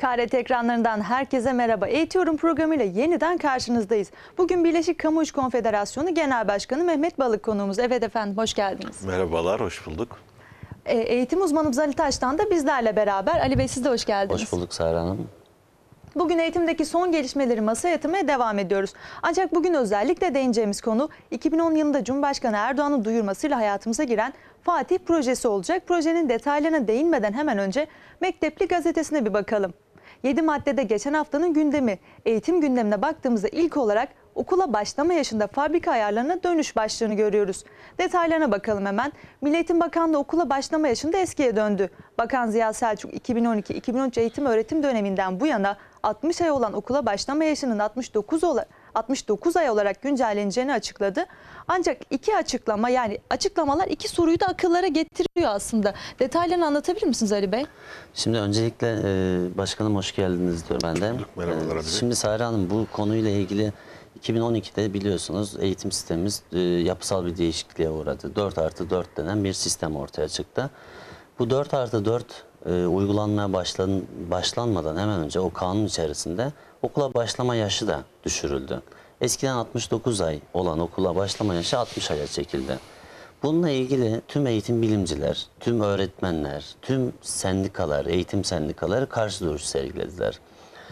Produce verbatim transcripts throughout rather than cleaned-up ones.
K R T ekranlarından herkese merhaba. Eğitiyorum programıyla yeniden karşınızdayız. Bugün Birleşik Kamu İş Konfederasyonu Genel Başkanı Mehmet Balık konuğumuz. Evet efendim, hoş geldiniz. Merhabalar, hoş bulduk. E, eğitim uzmanımız Ali Taş'tan da bizlerle beraber. Ali Bey, siz de hoş geldiniz. Hoş bulduk Sara Hanım. Bugün eğitimdeki son gelişmeleri masaya yatırmaya devam ediyoruz. Ancak bugün özellikle değineceğimiz konu iki bin on yılında Cumhurbaşkanı Erdoğan'ın duyurmasıyla hayatımıza giren Fatih projesi olacak. Projenin detaylarına değinmeden hemen önce Mektepli Gazetesi'ne bir bakalım. yedi maddede geçen haftanın gündemi. Eğitim gündemine baktığımızda ilk olarak okula başlama yaşında fabrika ayarlarına dönüş başlığını görüyoruz. Detaylarına bakalım hemen. Milli Eğitim Bakanlığı okula başlama yaşında eskiye döndü. Bakan Ziya Selçuk iki bin on iki iki bin on üç eğitim öğretim döneminden bu yana altmış ay olan okula başlama yaşının altmış dokuz, altmış dokuz ay olarak güncelleneceğini açıkladı. Ancak iki açıklama, yani açıklamalar iki soruyu da akıllara getiriyor aslında. Detaylarını anlatabilir misiniz Ali Bey? Şimdi öncelikle e, başkanım hoş geldiniz diyor ben de. Merhabalar E, abi. şimdi Sara Hanım, bu konuyla ilgili iki bin on ikide biliyorsunuz eğitim sistemimiz e, yapısal bir değişikliğe uğradı. dört artı dört denen bir sistem ortaya çıktı. Bu dört artı dört e, uygulanmaya başlan, başlanmadan hemen önce o kanun içerisinde okula başlama yaşı da düşürüldü. Eskiden altmış dokuz ay olan okula başlama yaşı altmış aya çekildi. Bununla ilgili tüm eğitim bilimciler, tüm öğretmenler, tüm sendikalar, eğitim sendikaları karşı duruş sergilediler.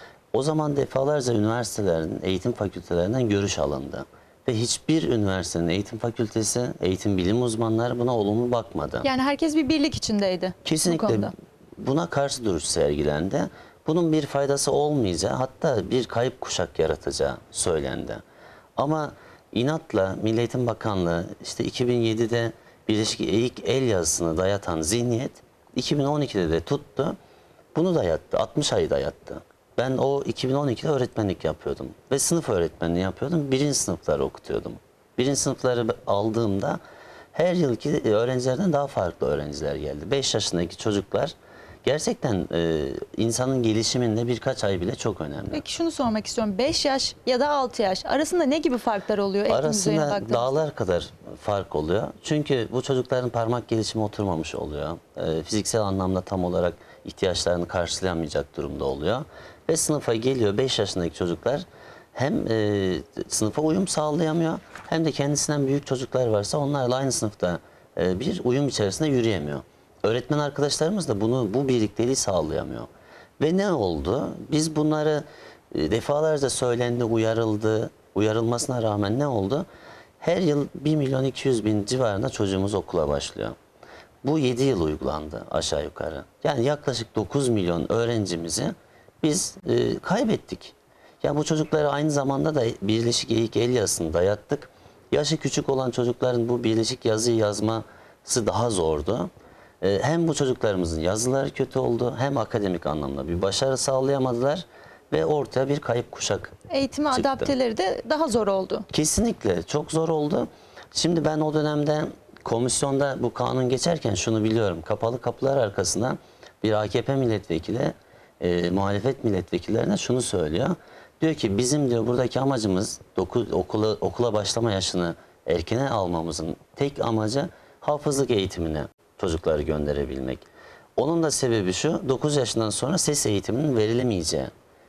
O zaman defalarca üniversitelerin, eğitim fakültelerinden görüş alındı. Ve hiçbir üniversitenin eğitim fakültesi, eğitim bilim uzmanları buna olumlu bakmadı. Yani herkes bir birlik içindeydi. Kesinlikle bu konuda. Buna karşı duruş sergilendi. Bunun bir faydası olmayacağı, hatta bir kayıp kuşak yaratacağı söylendi. Ama inatla Milli Eğitim Bakanlığı işte iki bin yedide Birleşik ilk el yazısını dayatan zihniyet iki bin on ikide de tuttu. Bunu dayattı. altmış ayı dayattı. Ben o iki bin on ikide öğretmenlik yapıyordum. Ve sınıf öğretmenliği yapıyordum. Birinci sınıfları okutuyordum. Birinci sınıfları aldığımda her yılki öğrencilerden daha farklı öğrenciler geldi. beş yaşındaki çocuklar gerçekten e, insanın gelişiminde birkaç ay bile çok önemli. Peki şunu sormak istiyorum. beş yaş ya da altı yaş arasında ne gibi farklar oluyor? Eğitim düzeyine Arasında baktığımızda? dağlar kadar fark oluyor. Çünkü bu çocukların parmak gelişimi oturmamış oluyor. E, fiziksel anlamda tam olarak ihtiyaçlarını karşılayamayacak durumda oluyor. Ve sınıfa geliyor beş yaşındaki çocuklar hem e, sınıfa uyum sağlayamıyor, hem de kendisinden büyük çocuklar varsa onlarla aynı sınıfta e, bir uyum içerisinde yürüyemiyor. Öğretmen arkadaşlarımız da bunu, bu birlikteliği sağlayamıyor. Ve ne oldu? Biz bunları e, defalarca söylendi, uyarıldı. Uyarılmasına rağmen ne oldu? Her yıl bir milyon iki yüz bin civarında çocuğumuz okula başlıyor. Bu yedi yıl uygulandı aşağı yukarı. Yani yaklaşık dokuz milyon öğrencimizi biz e, kaybettik. Ya bu çocuklara aynı zamanda da Birleşik İlk El Yazısını dayattık. Yaşı küçük olan çocukların bu birleşik yazıyı yazması daha zordu. E, hem bu çocuklarımızın yazıları kötü oldu, hem akademik anlamda bir başarı sağlayamadılar ve ortaya bir kayıp kuşak Eğitime çıktı. adapteleri de daha zor oldu. Kesinlikle çok zor oldu. Şimdi ben o dönemde komisyonda bu kanun geçerken şunu biliyorum. Kapalı kapılar arkasında bir A K P milletvekili e, muhalefet milletvekillerine şunu söylüyor. Diyor ki bizim diyor buradaki amacımız dokuz, okula, okula başlama yaşını erkene almamızın tek amacı hafızlık eğitimine çocukları gönderebilmek. Onun da sebebi şu: dokuz yaşından sonra ses eğitiminin verilemeyeceği.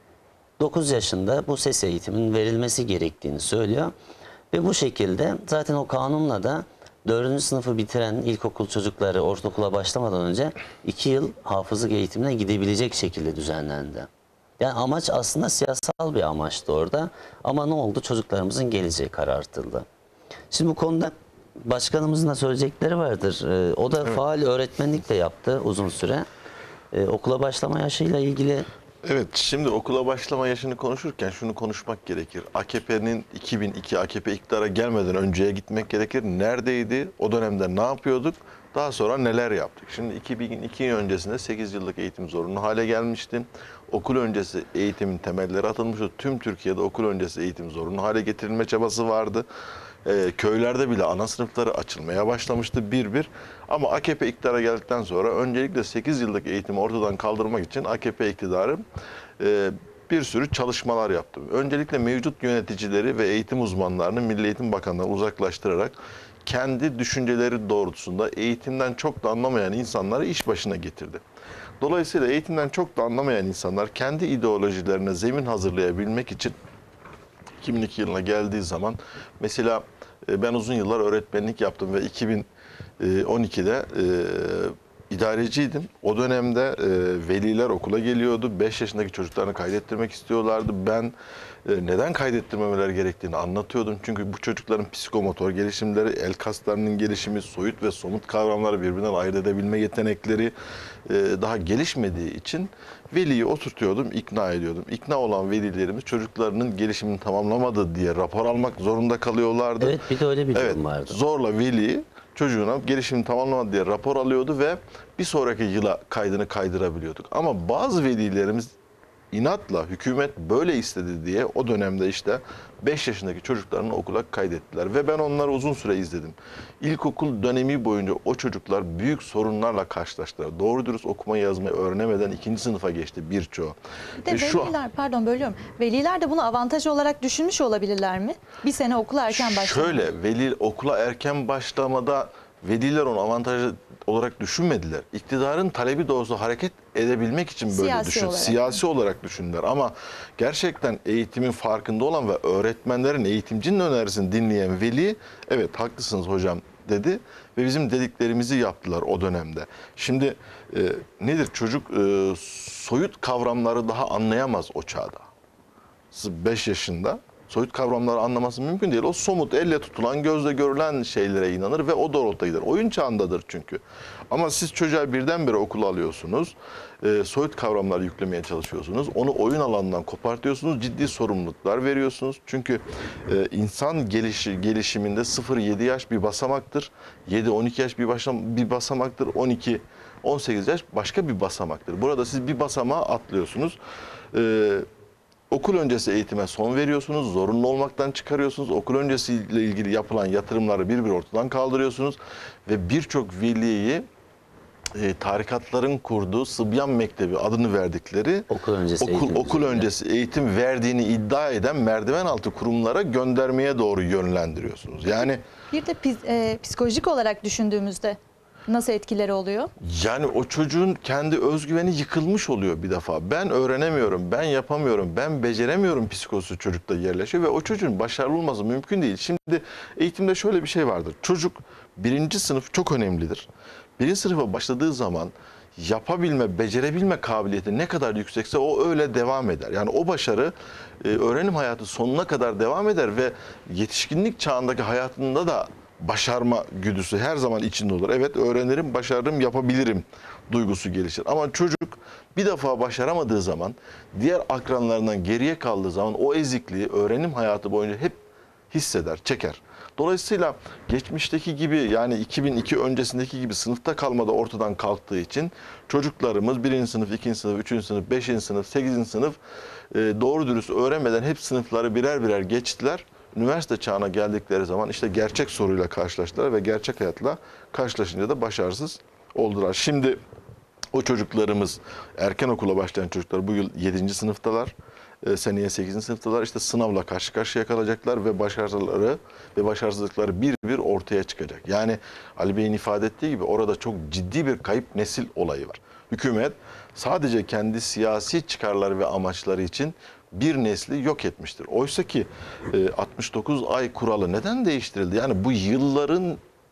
dokuz yaşında bu ses eğitiminin verilmesi gerektiğini söylüyor. Ve bu şekilde zaten o kanunla da dördüncü sınıfı bitiren ilkokul çocukları ortaokula başlamadan önce iki yıl hafızlık eğitimine gidebilecek şekilde düzenlendi. Yani amaç aslında siyasal bir amaçtı orada. Ama ne oldu? Çocuklarımızın geleceği karartıldı. Şimdi bu konuda başkanımızın da söyleyecekleri vardır. Ee, o da evet. faal öğretmenlik de yaptı uzun süre. Ee, okula başlama yaşıyla ilgili... Evet, şimdi okula başlama yaşını konuşurken şunu konuşmak gerekir. A K P'nin iki bin iki A K P iktidara gelmeden önceye gitmek gerekir. Neredeydi? O dönemde ne yapıyorduk? Daha sonra neler yaptık? Şimdi iki bin iki öncesinde sekiz yıllık eğitim zorunlu hale gelmişti. Okul öncesi eğitimin temelleri atılmıştı. Tüm Türkiye'de okul öncesi eğitim zorunlu hale getirilme çabası vardı. Ee, köylerde bile ana sınıfları açılmaya başlamıştı bir bir. Ama A K P iktidara geldikten sonra öncelikle sekiz yıllık eğitimi ortadan kaldırmak için A K P iktidarı e, bir sürü çalışmalar yaptı. Öncelikle mevcut yöneticileri ve eğitim uzmanlarını Milli Eğitim Bakanlığı'na uzaklaştırarak kendi düşünceleri doğrultusunda eğitimden çok da anlamayan insanları iş başına getirdi. Dolayısıyla eğitimden çok da anlamayan insanlar kendi ideolojilerine zemin hazırlayabilmek için iki bin iki yılına geldiği zaman mesela e, ben uzun yıllar öğretmenlik yaptım ve iki bin on ikide e, idareciydim. O dönemde e, veliler okula geliyordu. beş yaşındaki çocuklarını kaydettirmek istiyorlardı. Ben e, neden kaydettirmemeleri gerektiğini anlatıyordum. Çünkü bu çocukların psikomotor gelişimleri, el kaslarının gelişimi, soyut ve somut kavramları birbirinden ayırt edebilme yetenekleri e, daha gelişmediği için veliyi oturtuyordum, ikna ediyordum. İkna olan velilerimiz çocuklarının gelişimini tamamlamadı diye rapor almak zorunda kalıyorlardı. Evet, bir de öyle bir durum Evet, vardı. zorla veli çocuğuna gelişimini tamamlamadı diye rapor alıyordu ve bir sonraki yıla kaydını kaydırabiliyorduk. Ama bazı velilerimiz inatla hükümet böyle istedi diye o dönemde işte beş yaşındaki çocuklarını okula kaydettiler. Ve ben onları uzun süre izledim. İlkokul dönemi boyunca o çocuklar büyük sorunlarla karşılaştılar. Doğru dürüst okuma yazmayı öğrenemeden ikinci sınıfa geçti birçoğu. Bir de Ve şu- veliler, pardon bölüyorum. Veliler de bunu avantaj olarak düşünmüş olabilirler mi? Bir sene okula erken başlamak. Şöyle, veli okula erken başlamada veliler onu avantajı olarak düşünmediler. İktidarın talebi doğrusu hareket edebilmek için böyle Siyasi düşün. olarak. Siyasi olarak düşündüler. Ama gerçekten eğitimin farkında olan ve öğretmenlerin, eğitimcinin önerisini dinleyen veli, evet haklısınız hocam dedi ve bizim dediklerimizi yaptılar o dönemde. Şimdi e, nedir? Çocuk e, soyut kavramları daha anlayamaz o çağda. beş yaşında soyut kavramları anlaması mümkün değil. O somut, elle tutulan, gözle görülen şeylere inanır ve o doğrultuda gider. Oyun çağındadır çünkü. Ama siz çocuğa birdenbire okula alıyorsunuz, e, soyut kavramlar yüklemeye çalışıyorsunuz, onu oyun alanından kopartıyorsunuz, ciddi sorumluluklar veriyorsunuz. Çünkü e, insan gelişi, gelişiminde sıfır yedi yaş bir basamaktır, yedi on iki yaş bir, başam, bir basamaktır, on iki on sekiz yaş başka bir basamaktır. Burada siz bir basamağa atlıyorsunuz. E, Okul öncesi eğitime son veriyorsunuz, zorunlu olmaktan çıkarıyorsunuz. Okul öncesiyle ilgili yapılan yatırımları bir bir ortadan kaldırıyorsunuz. Ve birçok veliyi e, tarikatların kurduğu Sıbyan Mektebi adını verdikleri Okul öncesi okul, eğitim okul düzeyinde. öncesi eğitim verdiğini iddia eden merdiven altı kurumlara göndermeye doğru yönlendiriyorsunuz. Yani Bir de pis- e, psikolojik olarak düşündüğümüzde nasıl etkileri oluyor? Yani o çocuğun kendi özgüveni yıkılmış oluyor bir defa. Ben öğrenemiyorum, ben yapamıyorum, ben beceremiyorum psikolojisi çocukta yerleşiyor ve o çocuğun başarılı olması mümkün değil. Şimdi eğitimde şöyle bir şey vardır. Çocuk birinci sınıf çok önemlidir. Birinci sınıfa başladığı zaman yapabilme, becerebilme kabiliyeti ne kadar yüksekse o öyle devam eder. Yani o başarı e, öğrenim hayatı sonuna kadar devam eder ve yetişkinlik çağındaki hayatında da başarma güdüsü her zaman içinde olur. Evet öğrenirim, başarırım, yapabilirim duygusu gelişir. Ama çocuk bir defa başaramadığı zaman, diğer akranlarından geriye kaldığı zaman o ezikliği öğrenim hayatı boyunca hep hisseder, çeker. Dolayısıyla geçmişteki gibi yani iki bin iki öncesindeki gibi sınıfta kalma da ortadan kalktığı için çocuklarımız birinci sınıf, ikinci sınıf, üçüncü sınıf, beşinci sınıf, sekizinci sınıf e, doğru dürüst öğrenmeden hep sınıfları birer birer geçtiler. Üniversite çağına geldikleri zaman işte gerçek soruyla karşılaştılar ve gerçek hayatla karşılaşınca da başarısız oldular. Şimdi o çocuklarımız erken okula başlayan çocuklar bu yıl yedinci sınıftalar. E, seneye sekizinci sınıftalar. İşte sınavla karşı karşıya kalacaklar ve başarıları ve başarısızlıkları bir bir ortaya çıkacak. Yani Ali Bey'in ifade ettiği gibi orada çok ciddi bir kayıp nesil olayı var. Hükümet sadece kendi siyasi çıkarları ve amaçları için bir nesli yok etmiştir. Oysa ki e, altmış dokuz ay kuralı neden değiştirildi? Yani bu yılların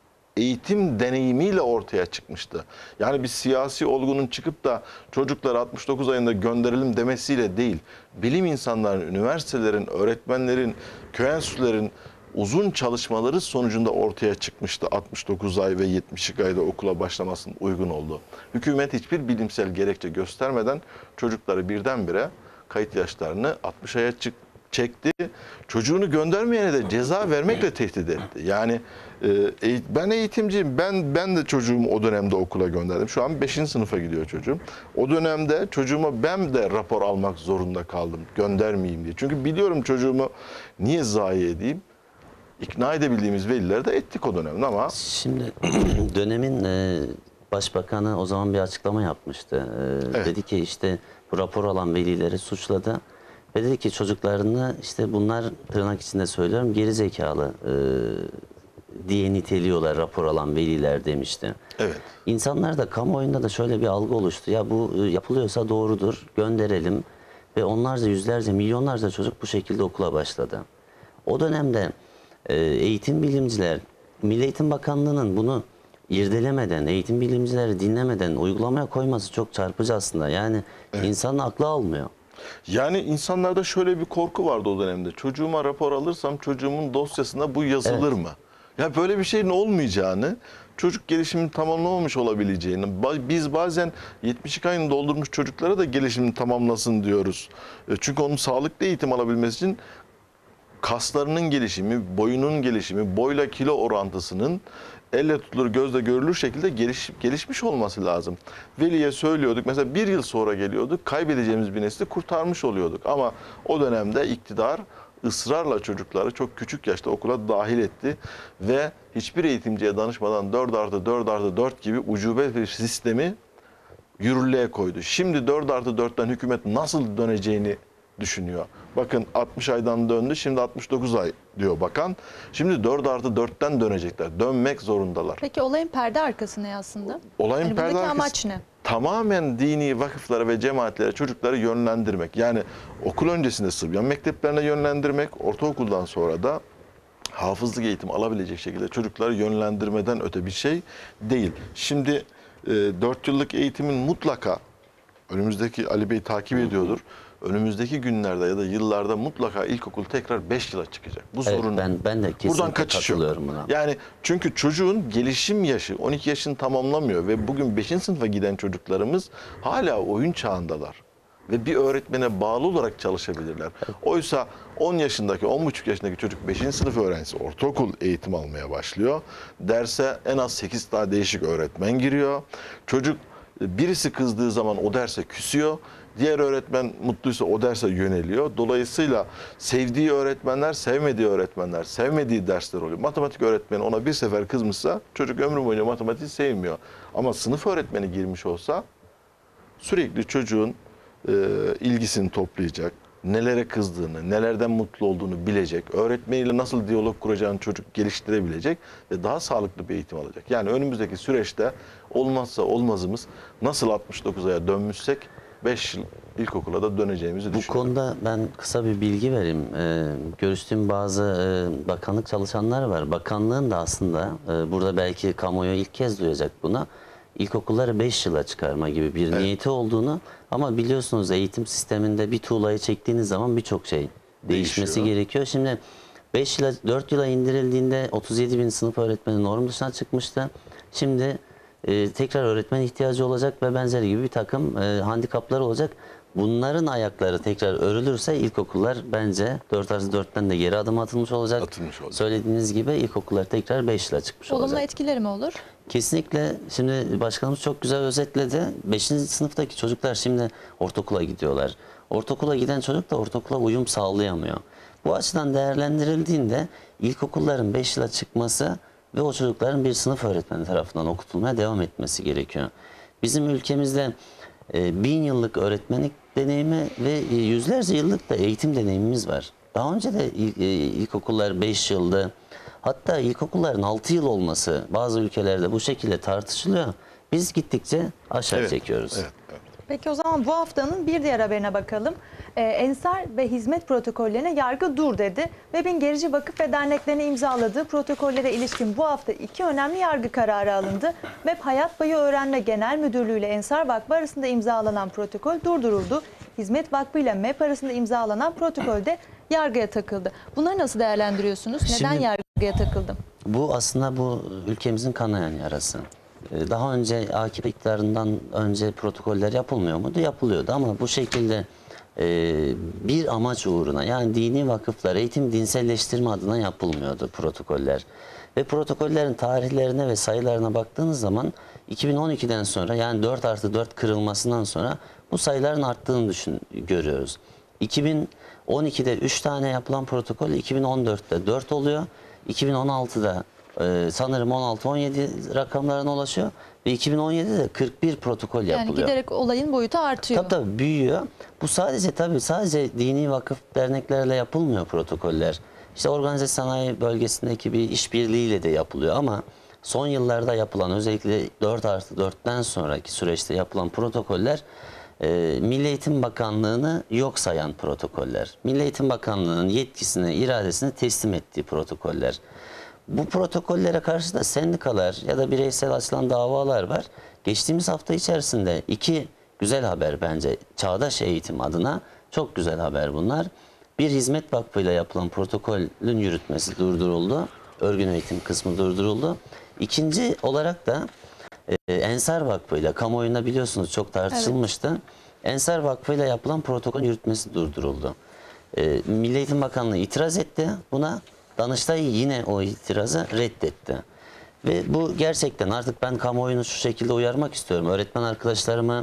eğitim deneyimiyle ortaya çıkmıştı. Yani bir siyasi olgunun çıkıp da çocukları altmış dokuz ayında gönderelim demesiyle değil, bilim insanlarının, üniversitelerin, öğretmenlerin, köy enstitülerin uzun çalışmaları sonucunda ortaya çıkmıştı altmış dokuz ay ve yetmiş iki ayda okula başlamasının uygun olduğu. Hükümet hiçbir bilimsel gerekçe göstermeden çocukları birdenbire kayıt yaşlarını altmış aya çık çekti. Çocuğunu göndermeyene de ceza vermekle tehdit etti. Yani e, ben eğitimciyim. Ben ben de çocuğumu o dönemde okula gönderdim. Şu an beşinci sınıfa gidiyor çocuğum. O dönemde çocuğuma ben de rapor almak zorunda kaldım. Göndermeyeyim diye. Çünkü biliyorum çocuğumu niye zayi edeyim? İkna edebildiğimiz velileri de ettik o dönemde ama Şimdi dönemin e, başbakanı o zaman bir açıklama yapmıştı. E, Evet. Dedi ki işte bu rapor alan velileri suçladı. Ve dedi ki çocuklarını işte bunlar tırnak içinde söylüyorum geri zekalı e, diye niteliyorlar rapor alan veliler demişti. Evet. İnsanlarda, kamuoyunda da şöyle bir algı oluştu. Ya bu e, yapılıyorsa doğrudur, gönderelim. Ve onlarca, yüzlerce, milyonlarca çocuk bu şekilde okula başladı. O dönemde e, eğitim bilimciler, Milli Eğitim Bakanlığı'nın bunu irdelemeden, eğitim bilimcileri dinlemeden uygulamaya koyması çok çarpıcı aslında. Yani Evet. insanın aklı almıyor. Yani insanlarda şöyle bir korku vardı o dönemde. Çocuğuma rapor alırsam çocuğumun dosyasında bu yazılır Evet. mı? Ya böyle bir şeyin olmayacağını, çocuk gelişimini tamamlamamış olabileceğini, ba- biz bazen yetmiş iki ayını doldurmuş çocuklara da gelişimini tamamlasın diyoruz. E, Çünkü onun sağlıklı eğitim alabilmesi için kaslarının gelişimi, boyunun gelişimi, boyla kilo orantısının elle tutulur, gözle görülür şekilde geliş, gelişmiş olması lazım. Veliye söylüyorduk, mesela bir yıl sonra geliyorduk, kaybedeceğimiz bir nesli kurtarmış oluyorduk. Ama o dönemde iktidar ısrarla çocukları çok küçük yaşta okula dahil etti ve hiçbir eğitimciye danışmadan dört artı dört artı dört gibi ucube bir sistemi yürürlüğe koydu. Şimdi dört artı dörtten hükümet nasıl döneceğini düşünüyor. Bakın altmış aydan döndü, şimdi altmış dokuz ay diyor bakan. Şimdi dört artı dörtten dönecekler. Dönmek zorundalar. Peki olayın perde arkası ne aslında? Olayın Yani perde buradaki arkası amaç ne? tamamen dini vakıflara ve cemaatlere çocukları yönlendirmek. Yani okul öncesinde Sıbyan mekteplerine yönlendirmek, ortaokuldan sonra da hafızlık eğitim alabilecek şekilde çocukları yönlendirmeden öte bir şey değil. Şimdi e, dört yıllık eğitimin mutlaka, önümüzdeki Ali Bey takip ediyordur, önümüzdeki günlerde ya da yıllarda mutlaka ilkokul tekrar beş yıla çıkacak. Bu Evet, sorun. ben, ben de kesinlikle Buradan kaçış yok. katılıyorum buna. Yani çünkü çocuğun gelişim yaşı on iki yaşını tamamlamıyor ve bugün beşinci sınıfa giden çocuklarımız hala oyun çağındalar. Ve bir öğretmene bağlı olarak çalışabilirler. Oysa on yaşındaki, on buçuk yaşındaki çocuk beşinci sınıf öğrencisi ortaokul eğitim almaya başlıyor. Derse en az sekiz tane değişik öğretmen giriyor. Çocuk birisi kızdığı zaman o derse küsüyor. Diğer öğretmen mutluysa o derse yöneliyor. Dolayısıyla sevdiği öğretmenler, sevmediği öğretmenler, sevmediği dersler oluyor. Matematik öğretmeni ona bir sefer kızmışsa çocuk ömrü boyunca matematiği sevmiyor. Ama sınıf öğretmeni girmiş olsa sürekli çocuğun e, ilgisini toplayacak, nelere kızdığını, nelerden mutlu olduğunu bilecek, öğretmeniyle nasıl diyalog kuracağını çocuk geliştirebilecek ve daha sağlıklı bir eğitim alacak. Yani önümüzdeki süreçte olmazsa olmazımız nasıl altmış dokuz aya dönmüşsek beş yıl ilkokula da döneceğimizi Bu düşünüyorum. konuda ben kısa bir bilgi vereyim. Ee, görüştüğüm bazı e, bakanlık çalışanlar var. Bakanlığın da aslında e, burada belki kamuoyu ilk kez duyacak buna. İlkokulları beş yıla çıkarma gibi bir Evet. niyeti olduğunu, ama biliyorsunuz eğitim sisteminde bir tuğlayı çektiğiniz zaman birçok şey değişmesi Değişiyor. gerekiyor. Şimdi beş yıla, dört yıla indirildiğinde otuz yedi bin sınıf öğretmeni norm dışına çıkmıştı. Şimdi e, tekrar öğretmen ihtiyacı olacak ve benzeri gibi bir takım e, handikapları olacak. Bunların ayakları tekrar örülürse ilkokullar bence dört artı dörtten de geri adım atılmış olacak. Atılmış olacak. Söylediğiniz gibi ilkokullar tekrar beş yıla çıkmış Olumlu olacak. etkileri mi olur? Kesinlikle. Şimdi başkanımız çok güzel özetledi. beşinci sınıftaki çocuklar şimdi ortaokula gidiyorlar. Ortaokula giden çocuk da ortaokula uyum sağlayamıyor. Bu açıdan değerlendirildiğinde ilkokulların beş yıla çıkması ve o çocukların bir sınıf öğretmeni tarafından okutulmaya devam etmesi gerekiyor. Bizim ülkemizde e, bin yıllık öğretmenlik deneyimi ve e, yüzlerce yıllık da eğitim deneyimimiz var. Daha önce de il, e, ilkokullar beş yıldı. Hatta ilkokulların altı yıl olması bazı ülkelerde bu şekilde tartışılıyor. Biz gittikçe aşağı Evet, çekiyoruz. evet, evet. Peki o zaman bu haftanın bir diğer haberine bakalım. Ee, Ensar ve hizmet protokollerine yargı dur dedi. MEB'in gerici vakıf ve derneklerine imzaladığı protokollere ilişkin bu hafta iki önemli yargı kararı alındı. MEB Hayat Payı Öğrenme Genel Müdürlüğü ile Ensar Vakfı arasında imzalanan protokol durduruldu. Hizmet Vakfı ile MEB arasında imzalanan protokol de yargıya takıldı. Bunları nasıl değerlendiriyorsunuz? Neden Şimdi- yargıya takıldı? Bu aslında bu ülkemizin kanayan yarası. Ee, Daha önce A K P iktidarından önce protokoller yapılmıyor muydu? Yapılıyordu, ama bu şekilde e, bir amaç uğruna, yani dini vakıflar eğitim dinselleştirme adına yapılmıyordu protokoller. Ve protokollerin tarihlerine ve sayılarına baktığınız zaman iki bin on ikiden sonra, yani dört artı dört kırılmasından sonra bu sayıların arttığını düşün, görüyoruz. iki bin on ikide üç tane yapılan protokol iki bin on dörtte dört oluyor. iki bin on altıda e, sanırım on altı on yedi rakamlarına ulaşıyor ve iki bin on yedide kırk bir protokol Yani yapılıyor. giderek olayın boyutu artıyor. Tabii tabii büyüyor. Bu sadece tabii sadece dini vakıf derneklerle yapılmıyor protokoller. İşte organize sanayi bölgesindeki bir işbirliğiyle de yapılıyor ama son yıllarda yapılan, özellikle dört artı dörtten sonraki süreçte yapılan protokoller e, Milli Eğitim Bakanlığı'nı yok sayan protokoller. Milli Eğitim Bakanlığı'nın yetkisini, iradesini teslim ettiği protokoller. Bu protokollere karşı da sendikalar ya da bireysel açılan davalar var. Geçtiğimiz hafta içerisinde iki güzel haber bence çağdaş eğitim adına çok güzel haber bunlar. Bir, Hizmet Vakfı ile yapılan protokolün yürütmesi durduruldu. Örgün eğitim kısmı durduruldu. İkinci olarak da e, Ensar Vakfı ile, kamuoyunda biliyorsunuz çok tartışılmıştı. Evet. Ensar Vakfı ile yapılan protokol yürütmesi durduruldu. E, Milli Eğitim Bakanlığı itiraz etti buna. Danıştay yine o itirazı reddetti. Ve bu gerçekten artık ben kamuoyunu şu şekilde uyarmak istiyorum. Öğretmen arkadaşlarımı,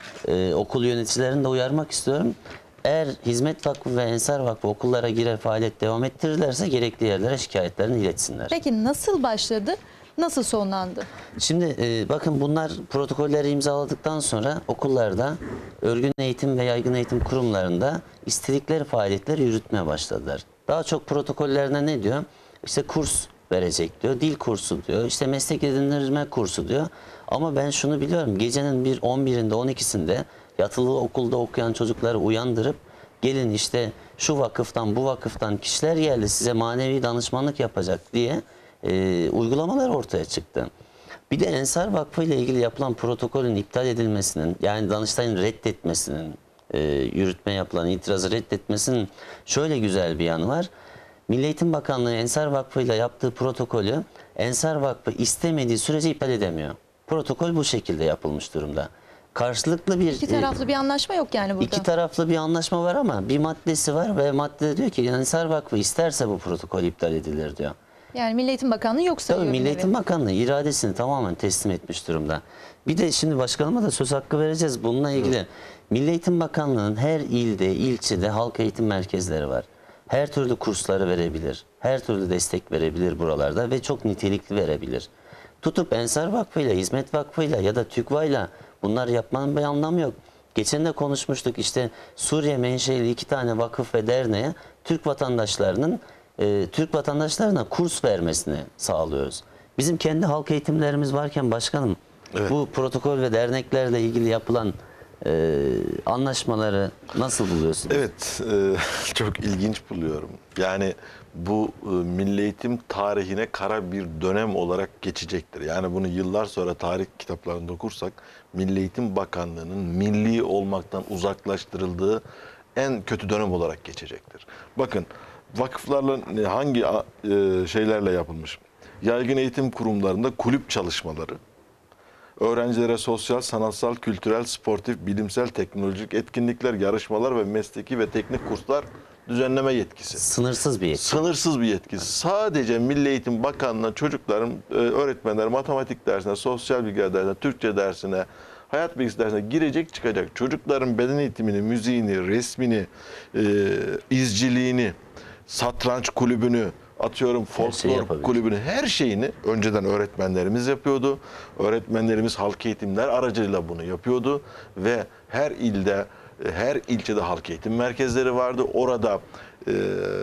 e, okul yöneticilerini de uyarmak istiyorum. Eğer Hizmet Vakfı ve Ensar Vakfı okullara girer faaliyet devam ettirirlerse gerekli yerlere şikayetlerini iletsinler. Peki nasıl başladı? Nasıl sonlandı? Şimdi e, bakın bunlar protokolleri imzaladıktan sonra okullarda, örgün eğitim ve yaygın eğitim kurumlarında istedikleri faaliyetleri yürütmeye başladılar. Daha çok protokollerine ne diyor? İşte kurs verecek diyor, dil kursu diyor, işte meslek edindirme kursu diyor. Ama ben şunu biliyorum, gecenin bir on birinde on ikisinde yatılı okulda okuyan çocukları uyandırıp gelin işte şu vakıftan bu vakıftan kişiler geldi size manevi danışmanlık yapacak diye e, uygulamalar ortaya çıktı. Bir de Ensar Vakfı ile ilgili yapılan protokolün iptal edilmesinin, yani Danıştay'ın reddetmesinin, e, yürütme yapılan itirazı reddetmesinin şöyle güzel bir yanı var. Milli Eğitim Bakanlığı Ensar Vakfı ile yaptığı protokolü Ensar Vakfı istemediği sürece iptal edemiyor. Protokol bu şekilde yapılmış durumda. Karşılıklı bir... İki taraflı bir anlaşma yok yani burada. İki taraflı bir anlaşma var ama bir maddesi var ve maddede diyor ki Ensar Vakfı isterse bu protokol iptal edilir diyor. Yani Milli Eğitim Bakanlığı yok sayıyor. Tabii Milli Eğitim Bakanlığı iradesini tamamen teslim etmiş durumda. Bir de şimdi başkanıma da söz hakkı vereceğiz bununla ilgili. Evet. Milli Eğitim Bakanlığı'nın her ilde, ilçede halk eğitim merkezleri var. Her türlü kursları verebilir. Her türlü destek verebilir buralarda ve çok nitelikli verebilir. Tutup Ensar Vakfı ile, Hizmet Vakfı ile ya da TÜGVA ile bunlar yapmanın bir anlamı yok. Geçen de konuşmuştuk, işte Suriye menşeli iki tane vakıf ve derneğe Türk vatandaşlarının e, Türk vatandaşlarına kurs vermesini sağlıyoruz. Bizim kendi halk eğitimlerimiz varken başkanım, evet, bu protokol ve derneklerle ilgili yapılan e, anlaşmaları nasıl buluyorsunuz? Evet, e, çok ilginç buluyorum. Yani bu e, milli eğitim tarihine kara bir dönem olarak geçecektir. Yani bunu yıllar sonra tarih kitaplarında okursak Milli Eğitim Bakanlığı'nın milli olmaktan uzaklaştırıldığı en kötü dönem olarak geçecektir. Bakın vakıflarla hangi e, şeylerle yapılmış? Yaygın eğitim kurumlarında kulüp çalışmaları, öğrencilere sosyal, sanatsal, kültürel, sportif, bilimsel, teknolojik etkinlikler, yarışmalar ve mesleki ve teknik kurslar düzenleme yetkisi. Sınırsız bir yetki. Sınırsız bir yetkisi. Sadece Milli Eğitim Bakanlığı'na çocukların, öğretmenler matematik dersine, sosyal bilgiler dersine, Türkçe dersine, hayat bilgisi dersine girecek çıkacak. Çocukların beden eğitimini, müziğini, resmini, e, izciliğini, satranç kulübünü, atıyorum folklor şey kulübünü, her şeyini önceden öğretmenlerimiz yapıyordu. Öğretmenlerimiz halk eğitimler aracılığıyla bunu yapıyordu ve her ilde, her ilçede halk eğitim merkezleri vardı. Orada e,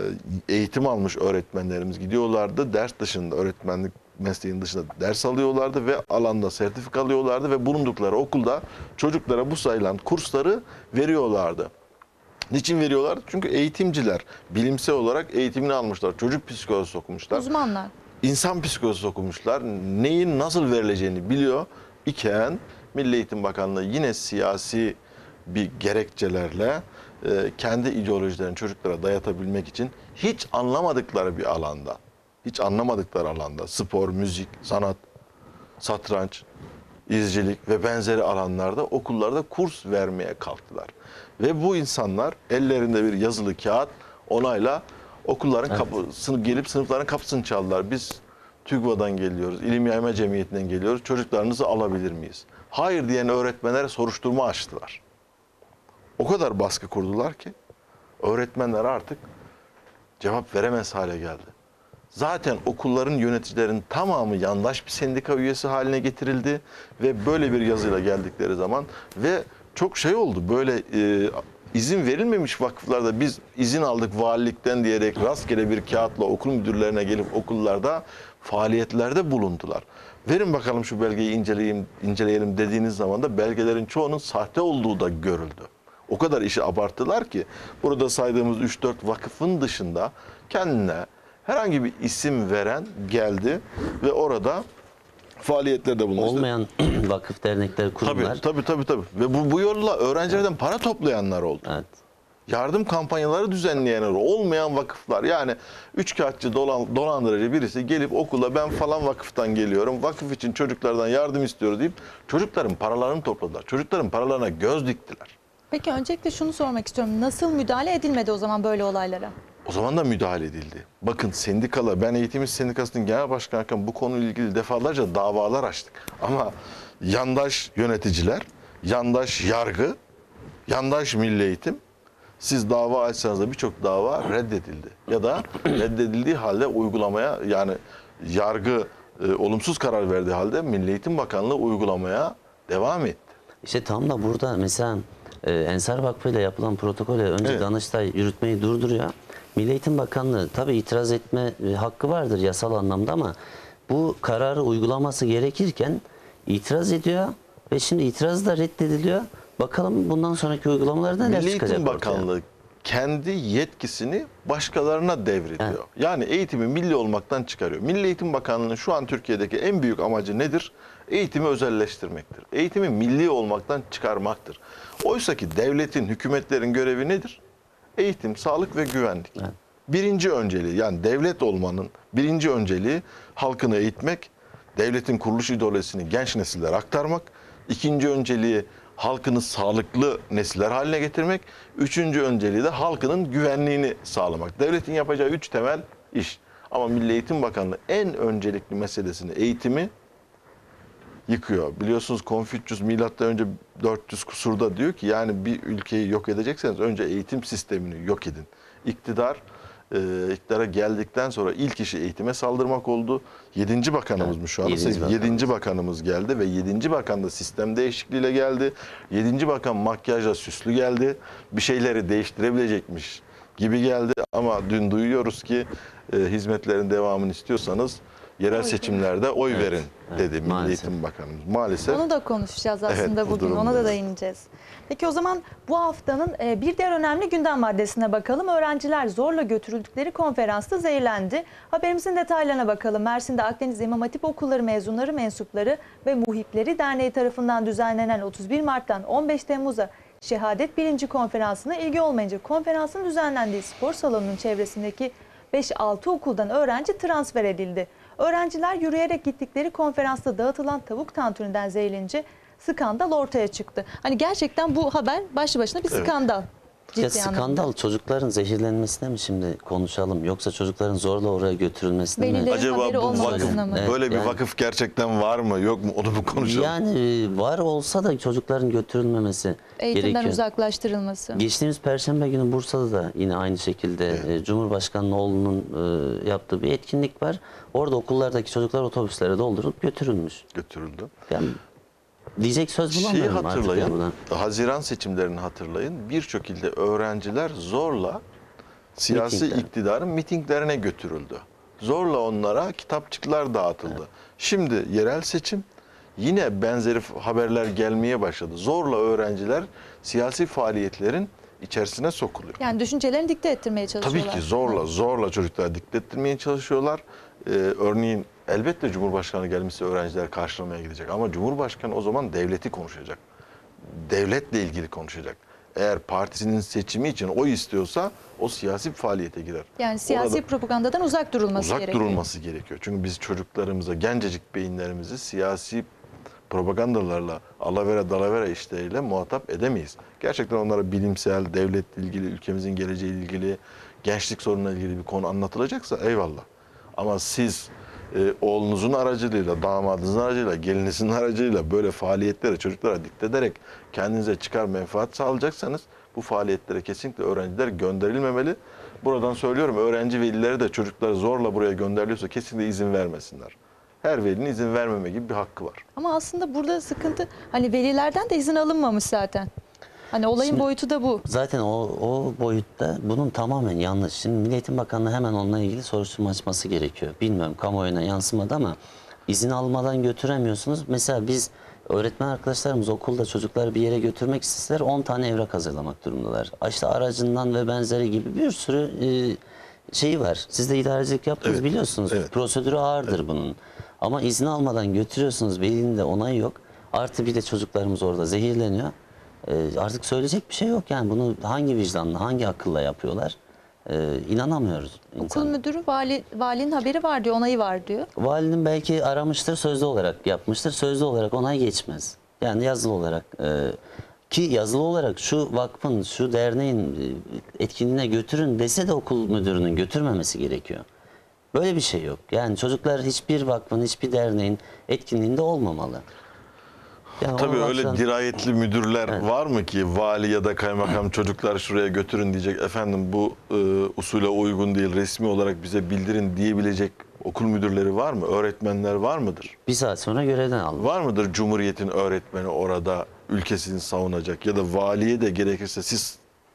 eğitim almış öğretmenlerimiz gidiyorlardı. Ders dışında, öğretmenlik mesleğin dışında ders alıyorlardı ve alanda sertifika alıyorlardı ve bulundukları okulda çocuklara bu sayılan kursları veriyorlardı. Niçin veriyorlar? Çünkü eğitimciler bilimsel olarak eğitimini almışlar. Çocuk psikolojisi okumuşlar. Uzmanlar. İnsan psikolojisi okumuşlar. Neyin nasıl verileceğini biliyor iken Milli Eğitim Bakanlığı yine siyasi bir gerekçelerle e, kendi ideolojilerini çocuklara dayatabilmek için hiç anlamadıkları bir alanda, hiç anlamadıkları alanda spor, müzik, sanat, satranç, izcilik ve benzeri alanlarda okullarda kurs vermeye kalktılar. Ve bu insanlar ellerinde bir yazılı kağıt onayla okulların evet. kapı, gelip sınıfların kapısını çaldılar. Biz TÜGVA'dan geliyoruz, İlim Yayma Cemiyeti'nden geliyoruz. Çocuklarınızı alabilir miyiz? Hayır diyen öğretmenlere soruşturma açtılar. O kadar baskı kurdular ki öğretmenler artık cevap veremez hale geldi. Zaten okulların yöneticilerin tamamı yandaş bir sendika üyesi haline getirildi ve böyle bir yazıyla geldikleri zaman ve çok şey oldu, böyle e, izin verilmemiş vakıflarda biz izin aldık valilikten diyerek rastgele bir kağıtla okul müdürlerine gelip okullarda faaliyetlerde bulundular. Verin bakalım şu belgeyi inceleyelim, inceleyelim dediğiniz zaman da belgelerin çoğunun sahte olduğu da görüldü. O kadar işi abarttılar ki burada saydığımız üç dört vakıfın dışında kendine herhangi bir isim veren geldi ve orada faaliyetlerde bulundu. Olmayan vakıf, dernekler, kurumlar. Tabii tabii tabii. tabii. Ve bu, bu yolla öğrencilerden para toplayanlar oldu. Evet. Yardım kampanyaları düzenleyenler, olmayan vakıflar. Yani üç kağıtçı dolan, dolandırıcı birisi gelip okula ben falan vakıftan geliyorum, vakıf için çocuklardan yardım istiyoruz deyip çocukların paralarını topladılar. Çocukların paralarına göz diktiler. Peki öncelikle şunu sormak istiyorum. Nasıl müdahale edilmedi o zaman böyle olaylara? O zaman da müdahale edildi. Bakın sendikalar, ben Eğitim İşçi Sendikası'nın genel başkanıyken bu konuyla ilgili defalarca davalar açtık. Ama yandaş yöneticiler, yandaş yargı, yandaş milli eğitim, siz dava açsanız da birçok dava reddedildi. Ya da reddedildiği halde uygulamaya, yani yargı e, olumsuz karar verdiği halde Milli Eğitim Bakanlığı uygulamaya devam etti. İşte tam da burada mesela e, Ensar Vakfı ile yapılan protokole önce Evet. Danıştay yürütmeyi durduruyor. Milli Eğitim Bakanlığı tabii itiraz etme e, hakkı vardır yasal anlamda ama bu kararı uygulaması gerekirken itiraz ediyor ve şimdi itiraz da reddediliyor. Bakalım bundan sonraki uygulamalarda neler Milli çıkacak Eğitim ortaya. Bakanlığı kendi yetkisini başkalarına devrediyor. Evet. Yani eğitimi milli olmaktan çıkarıyor. Milli Eğitim Bakanlığı'nın şu an Türkiye'deki en büyük amacı nedir? Eğitimi özelleştirmektir. Eğitimi milli olmaktan çıkarmaktır. Oysa ki devletin, hükümetlerin görevi nedir? Eğitim, sağlık ve güvenlik. Evet. Birinci önceliği, yani devlet olmanın birinci önceliği halkını eğitmek, devletin kuruluş ideolojisini genç nesillere aktarmak. İkinci önceliği halkını sağlıklı nesiller haline getirmek. Üçüncü önceliği de halkının güvenliğini sağlamak. Devletin yapacağı üç temel iş. Ama Milli Eğitim Bakanlığı en öncelikli meselesini, eğitimi yıkıyor. Biliyorsunuz Konfüçyüs milattan önce dört yüz kusurda diyor ki yani bir ülkeyi yok edecekseniz önce eğitim sistemini yok edin. İktidar e, iktidara geldikten sonra ilk işi eğitime saldırmak oldu. Yedinci bakanımız mı şu anda? Yedinci bakanımız. Yedinci bakanımız geldi ve yedinci bakan da sistem değişikliğiyle geldi. Yedinci bakan makyajla süslü geldi. Bir şeyleri değiştirebilecekmiş gibi geldi ama dün duyuyoruz ki e, hizmetlerin devamını istiyorsanız yerel seçimlerde oy Evet, verin evet, dedi Milli maalesef. Eğitim Bakanımız. Maalesef. Onu da konuşacağız aslında Evet, bu bugün. Ona da durumdayız. değineceğiz. Peki o zaman bu haftanın e, bir diğer önemli gündem maddesine bakalım. Öğrenciler zorla götürüldükleri konferansta zehirlendi. Haberimizin detaylarına bakalım. Mersin'de Akdeniz İmam Hatip Okulları mezunları, mensupları ve muhipleri derneği tarafından düzenlenen otuz bir Mart'tan on beş Temmuz'a Şehadet Bilinci Konferansı'na ilgi olmayınca konferansın düzenlendiği spor salonunun çevresindeki beş altı okuldan öğrenci transfer edildi. Öğrenciler yürüyerek gittikleri konferansta dağıtılan tavuk tantuninden zehirlenince skandal ortaya çıktı. Hani gerçekten bu haber başlı başına bir Evet. skandal. Ya Ciddi anlamda. skandal çocukların zehirlenmesine mi şimdi konuşalım yoksa çocukların zorla oraya götürülmesine mi? Velilerin Acaba haberi bu olmamasına vakıf, mı? Evet, böyle bir yani- vakıf gerçekten var mı yok mu onu bir konuşalım. Yani e, var olsa da çocukların götürülmemesi Eğitimden gerekiyor. uzaklaştırılması. Geçtiğimiz Perşembe günü Bursa'da da yine aynı şekilde e, Cumhurbaşkanı'nın oğlunun e, yaptığı bir etkinlik var. Orada okullardaki çocuklar otobüslere doldurulup götürülmüş. Götürüldü. Yani diyecek söz Şeyi bulamıyorum artık ya hatırlayın, buna. Haziran seçimlerini hatırlayın. Birçok ilde öğrenciler zorla siyasi Mitingler. iktidarın mitinglerine götürüldü. Zorla onlara kitapçıklar dağıtıldı. Şimdi yerel seçim, yine benzeri haberler gelmeye başladı. Zorla öğrenciler siyasi faaliyetlerin içerisine sokuluyor. Yani düşüncelerini dikte ettirmeye çalışıyorlar. Tabii ki zorla, zorla çocuklara dikkat ettirmeye çalışıyorlar. Ee, örneğin elbette Cumhurbaşkanı gelmişse öğrenciler karşılamaya gidecek. Ama Cumhurbaşkanı o zaman devleti konuşacak. Devletle ilgili konuşacak. Eğer partisinin seçimi için oy istiyorsa o siyasi bir faaliyete girer. Yani siyasi Orada propagandadan uzak durulması uzak gerekiyor. durulması gerekiyor. Çünkü biz çocuklarımıza, gencecik beyinlerimizi siyasi propagandalarla, alavere dalavere işleriyle muhatap edemeyiz. Gerçekten onlara bilimsel, devletle ilgili, ülkemizin geleceğiyle ilgili, gençlik sorununa ilgili bir konu anlatılacaksa eyvallah. Ama siz e, oğlunuzun aracılığıyla, damadınızın aracılığıyla, gelinizin aracılığıyla böyle faaliyetlere çocuklara dikte ederek kendinize çıkar menfaat sağlayacaksanız bu faaliyetlere kesinlikle öğrenciler gönderilmemeli. Buradan söylüyorum, öğrenci velileri de çocukları zorla buraya gönderiliyorsa kesinlikle izin vermesinler. Her velinin izin vermeme gibi bir hakkı var. Ama aslında burada sıkıntı hani velilerden de izin alınmamış zaten. Hani olayın Şimdi- boyutu da bu. Zaten o, o boyutta bunun tamamen yanlış. Şimdi Milli Eğitim Bakanlığı hemen onunla ilgili soruşturma açması gerekiyor. Bilmiyorum kamuoyuna yansımadı ama izin almadan götüremiyorsunuz. Mesela biz öğretmen arkadaşlarımız okulda çocukları bir yere götürmek isteseler on tane evrak hazırlamak durumundalar. İşte aracından ve benzeri gibi bir sürü e, şeyi var. Siz de idarecilik yaptınız Evet, biliyorsunuz. evet. Prosedürü ağırdır bunun. Ama izin almadan götürüyorsunuz, velinin de onayı yok. Artı bir de çocuklarımız orada zehirleniyor. Ee, artık söyleyecek bir şey yok yani bunu hangi vicdanla, hangi akılla yapıyorlar? Ee, inanamıyoruz. Okul insan. müdürü vali, valinin haberi var diyor, onayı var diyor. Valinin belki aramıştır, sözlü olarak yapmıştır. Sözlü olarak onay geçmez. Yani yazılı olarak e, ki yazılı olarak şu vakfın, şu derneğin e, etkinliğine götürün dese de okul müdürünün götürmemesi gerekiyor. Böyle bir şey yok. Yani çocuklar hiçbir vakfın, hiçbir derneğin etkinliğinde olmamalı. Yani Tabii ona öyle baksan- dirayetli müdürler var mı ki vali ya da kaymakam çocuklar şuraya götürün diyecek, efendim bu e, usule uygun değil, resmi olarak bize bildirin diyebilecek okul müdürleri var mı? Öğretmenler var mıdır? bir saat sonra görevden aldı. Var mıdır Cumhuriyet'in öğretmeni orada ülkesini savunacak ya da valiye de gerekirse siz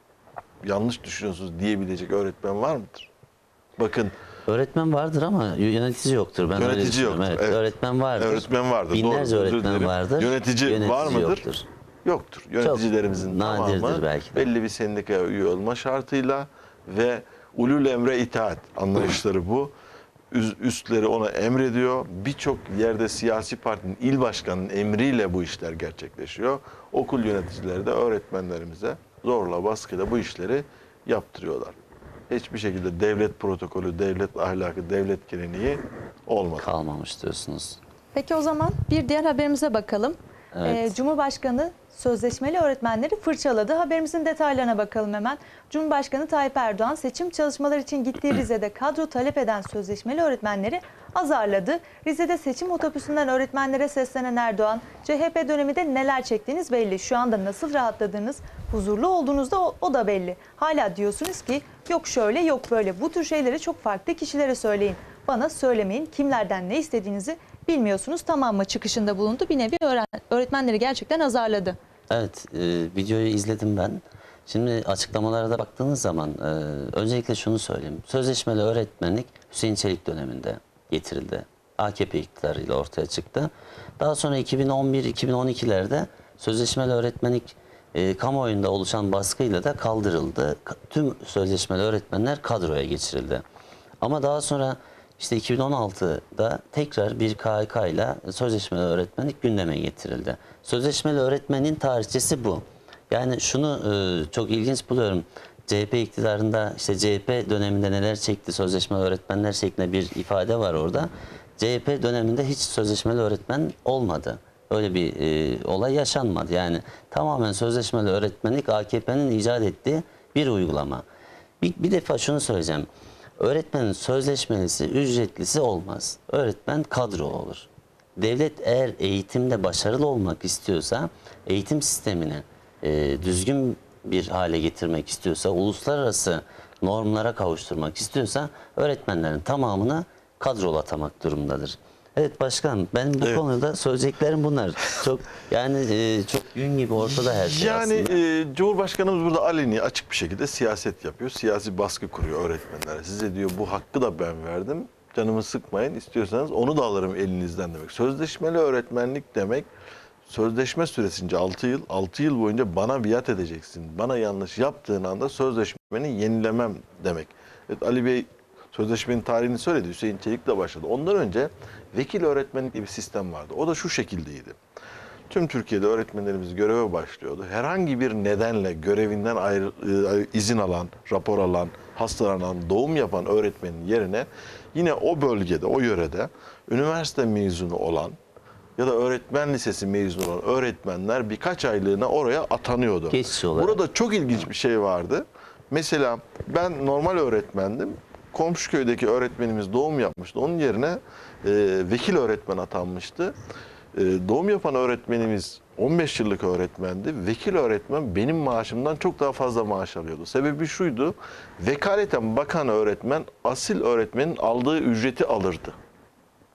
yanlış düşünüyorsunuz diyebilecek öğretmen var mıdır? Bakın Öğretmen vardır ama yönetici yoktur. Ben öyle yönetici düşünüyorum. yoktur. Evet, evet. öğretmen vardır. Öğretmen vardır. Binlerce Doğru, özür öğretmen dilerim. vardır. Yönetici, var mıdır? yoktur. Yoktur. Yöneticilerimizin nadirdir tamamı belki de. belli bir sendikaya üye olma şartıyla ve ulul emre itaat anlayışları bu. Üz- Üstleri ona emrediyor. Birçok yerde siyasi partinin il başkanının emriyle bu işler gerçekleşiyor. Okul yöneticileri de öğretmenlerimize zorla baskıyla bu işleri yaptırıyorlar. Hiçbir şekilde devlet protokolü, devlet ahlakı, devlet geleneği olmadı. Kalmamış diyorsunuz. Peki o zaman bir diğer haberimize bakalım. Evet. Ee, Cumhurbaşkanı sözleşmeli öğretmenleri fırçaladı. Haberimizin detaylarına bakalım hemen. Cumhurbaşkanı Tayyip Erdoğan seçim çalışmaları için gittiği Rize'de kadro talep eden sözleşmeli öğretmenleri azarladı. Rize'de seçim otobüsünden öğretmenlere seslenen Erdoğan, C H P döneminde neler çektiğiniz belli. Şu anda nasıl rahatladığınız, huzurlu olduğunuzda o, o da belli. Hala diyorsunuz ki yok şöyle yok böyle. Bu tür şeyleri çok farklı kişilere söyleyin. Bana söylemeyin, kimlerden ne istediğinizi bilmiyorsunuz, tamam mı çıkışında bulundu. Bir nevi öğren- öğretmenleri gerçekten azarladı. Evet, e, videoyu izledim ben. Şimdi açıklamalara da baktığınız zaman e, öncelikle şunu söyleyeyim. Sözleşmeli öğretmenlik Hüseyin Çelik döneminde getirildi. A K P iktidarıyla ortaya çıktı. Daha sonra iki bin on bir iki bin on ikilerde sözleşmeli öğretmenlik e, kamuoyunda oluşan baskıyla da kaldırıldı. Ka- Tüm sözleşmeli öğretmenler kadroya geçirildi. Ama daha sonra işte iki bin on altıda tekrar bir K H K ile sözleşmeli öğretmenlik gündeme getirildi. Sözleşmeli öğretmenin tarihçesi bu. Yani şunu e, çok ilginç buluyorum. C H P iktidarında işte C H P döneminde neler çekti sözleşmeli öğretmenler şeklinde bir ifade var orada. C H P döneminde hiç sözleşmeli öğretmen olmadı. Öyle bir e, olay yaşanmadı. Yani tamamen sözleşmeli öğretmenlik A K P'nin icat ettiği bir uygulama. Bir, bir defa şunu söyleyeceğim. Öğretmenin sözleşmelisi, ücretlisi olmaz. Öğretmen kadro olur. Devlet eğer eğitimde başarılı olmak istiyorsa, eğitim sistemini e, düzgün bir hale getirmek istiyorsa, uluslararası normlara kavuşturmak istiyorsa öğretmenlerin tamamını kadrolatamak durumundadır. Evet başkanım, ben bu Evet. konuda söyleyeceklerim bunlar. Çok yani e, çok gün gibi ortada her şey Yani aslında. e, Cumhurbaşkanımız burada aleni açık bir şekilde siyaset yapıyor. Siyasi baskı kuruyor öğretmenlere. Size diyor bu hakkı da ben verdim. Canımı sıkmayın. İstiyorsanız onu da alırım elinizden demek. Sözleşmeli öğretmenlik demek sözleşme süresince altı yıl, altı yıl boyunca bana biat edeceksin. Bana yanlış yaptığın anda sözleşmeni yenilemem demek. Evet, Ali Bey sözleşmenin tarihini söyledi. Hüseyin Çelik'le başladı. Ondan önce vekil öğretmenlik diye bir sistem vardı. O da şu şekildeydi. Tüm Türkiye'de öğretmenlerimiz göreve başlıyordu. Herhangi bir nedenle görevinden ayrı, e, izin alan, rapor alan, hastalanan, doğum yapan öğretmenin yerine yine o bölgede, o yörede üniversite mezunu olan ya da öğretmen lisesi mezunu olan öğretmenler birkaç aylığına oraya atanıyordu. Geçici olarak. Burada çok ilginç bir şey vardı. Mesela ben normal öğretmendim. Komşu köydeki öğretmenimiz doğum yapmıştı. Onun yerine e, vekil öğretmen atanmıştı. E, doğum yapan öğretmenimiz on beş yıllık öğretmendi. Vekil öğretmen benim maaşımdan çok daha fazla maaş alıyordu. Sebebi şuydu. Vekaleten bakan öğretmen asil öğretmenin aldığı ücreti alırdı.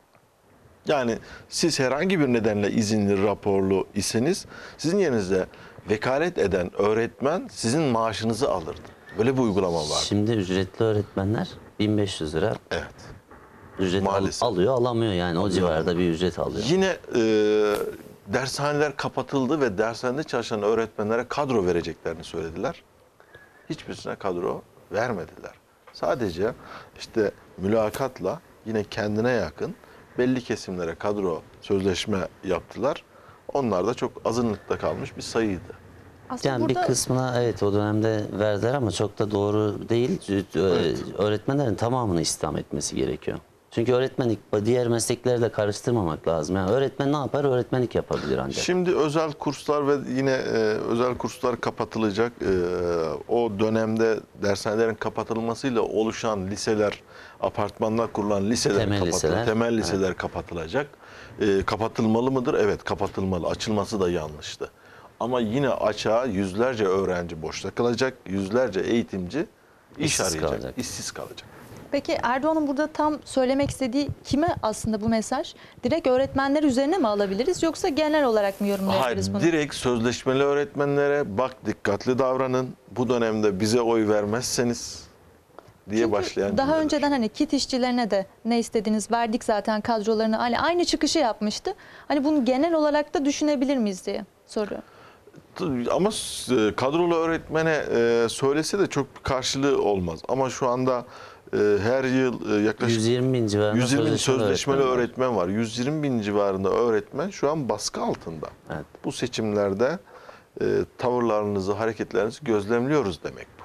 Yani siz herhangi bir nedenle izinli, raporlu iseniz sizin yerinizde vekalet eden öğretmen sizin maaşınızı alırdı. Böyle bir uygulama vardı. Şimdi ücretli öğretmenler bin beş yüz lira Evet. ücret al- Maalesef. alıyor, alamıyor yani o civarda bir ücret alıyor. Yine e, dershaneler kapatıldı ve dershanede çalışan öğretmenlere kadro vereceklerini söylediler. Hiçbirisine kadro vermediler. Sadece işte mülakatla yine kendine yakın belli kesimlere kadro sözleşme yaptılar. Onlar da çok azınlıkta kalmış bir sayıydı. Aslında Yani burada bir kısmına evet o dönemde verdiler ama çok da doğru değil. Evet. Öğretmenlerin tamamını istihdam etmesi gerekiyor. Çünkü öğretmenlik diğer meslekleri de karıştırmamak lazım. Yani öğretmen ne yapar? Öğretmenlik yapabilir ancak. Şimdi özel kurslar ve yine e, özel kurslar kapatılacak. E, o dönemde dershanelerin kapatılmasıyla oluşan liseler, apartmanlar kurulan liseler Temel kapatılacak. liseler. Temel liseler kapatılacak. E, kapatılmalı mıdır? Evet, kapatılmalı. Açılması da yanlıştı. Ama yine açığa yüzlerce öğrenci boşta kalacak, yüzlerce eğitimci iş İşsiz arayacak, kalacak. işsiz kalacak. peki Erdoğan'ın burada tam söylemek istediği kime aslında bu mesaj? Direkt öğretmenler üzerine mi alabiliriz yoksa genel olarak mı Hayır, yorumlayabiliriz bunu? direkt sözleşmeli öğretmenlere bak dikkatli davranın. Bu dönemde bize oy vermezseniz diye Çünkü başlayan daha cümleler. önceden hani kit işçilerine de ne istediğiniz verdik zaten kadrolarını. Hani aynı çıkışı yapmıştı. Hani bunu genel olarak da düşünebilir miyiz diye soruyor. Ama e, kadrolu öğretmene e, söylese de çok bir karşılığı olmaz. Ama şu anda e, her yıl e, yaklaşık yüz yirmi bin civarında yüz yirmi bin sözleşmeli sözleşmeli öğretmen var. öğretmen var. yüz yirmi bin civarında öğretmen şu an baskı altında. Evet. Bu seçimlerde e, tavırlarınızı, hareketlerinizi gözlemliyoruz demek bu.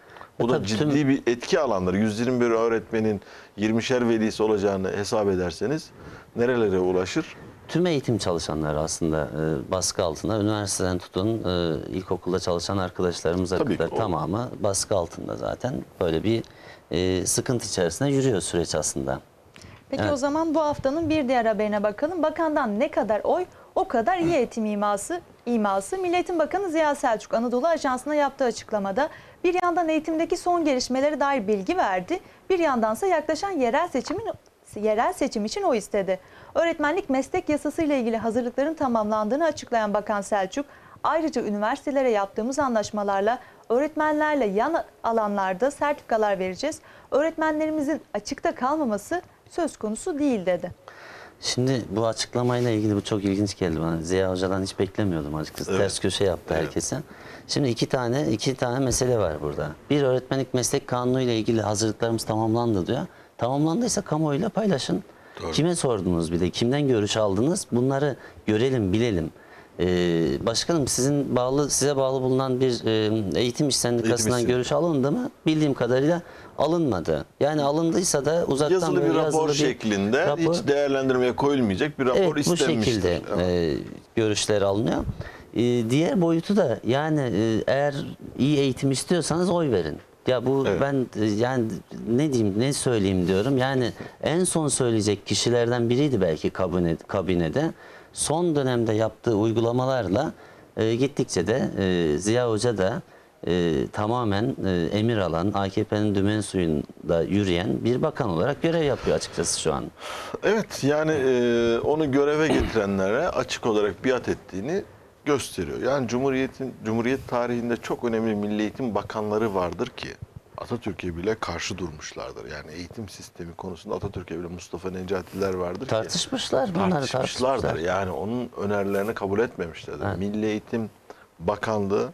Bu E da tabii ciddi tüm- bir etki alanları. yüz yirmi bir öğretmenin yirmişer velisi olacağını hesap ederseniz nerelere ulaşır? Tüm eğitim çalışanları aslında e, baskı altında. Üniversiteden tutun e, ilkokulda çalışan arkadaşlarımıza Tabii kadar ki, o- tamamı baskı altında zaten. Böyle bir e, sıkıntı içerisinde yürüyor süreç aslında. Peki Evet. o zaman bu haftanın bir diğer haberine bakalım. Bakandan ne kadar oy o kadar iyi eğitim iması, iması. Milli Eğitim Bakanı Ziya Selçuk Anadolu Ajansı'na yaptığı açıklamada bir yandan eğitimdeki son gelişmelere dair bilgi verdi. Bir yandansa yaklaşan yerel seçimin yerel seçim için oy istedi. Öğretmenlik meslek yasası ile ilgili hazırlıkların tamamlandığını açıklayan Bakan Selçuk, ayrıca üniversitelere yaptığımız anlaşmalarla öğretmenlerle yan alanlarda sertifikalar vereceğiz. Öğretmenlerimizin açıkta kalmaması söz konusu değil dedi. Şimdi bu açıklamayla ilgili bu çok ilginç geldi bana. Ziya Hoca'dan hiç beklemiyordum açıkçası. Evet. Ters köşe yaptı Evet. herkese. Şimdi iki tane iki tane mesele var burada. Bir, öğretmenlik meslek kanunu ile ilgili hazırlıklarımız tamamlandı diyor. Tamamlandıysa kamuoyuyla paylaşın. Doğru. Kime sordunuz bir de? Kimden görüş aldınız? Bunları görelim, bilelim. Ee, başkanım sizin bağlı size bağlı bulunan bir e, eğitim iş sendikasından Eğitim işi. görüş alındı mı? Bildiğim kadarıyla alınmadı. Yani alındıysa da uzaktan Yazılı böyle bir rapor yazılı bir şeklinde rapor- hiç değerlendirmeye koyulmayacak bir rapor Evet, bu istenmiştir. şekilde Evet. e, görüşler alınıyor. E, diğer boyutu da yani e, eğer iyi eğitim istiyorsanız oy verin. Ya bu Evet. ben e, yani ne diyeyim ne söyleyeyim diyorum. Yani en son söyleyecek kişilerden biriydi belki kabine, kabinede. Son dönemde yaptığı uygulamalarla e, gittikçe de e, Ziya Hoca da e, tamamen e, emir alan, A K P'nin dümen suyunda yürüyen bir bakan olarak görev yapıyor açıkçası şu an. Evet, yani e, onu göreve getirenlere açık olarak biat ettiğini gösteriyor. Yani Cumhuriyet'in Cumhuriyet tarihinde çok önemli Milli Eğitim bakanları vardır ki Atatürk'e bile karşı durmuşlardır. Yani eğitim sistemi konusunda Atatürk'e bile Mustafa Necatiler vardır ki Tartışmışlar bunları tartışmışlardır. tartışmışlar. Yani onun önerilerini kabul etmemişlerdir. Evet. Milli Eğitim Bakanlığı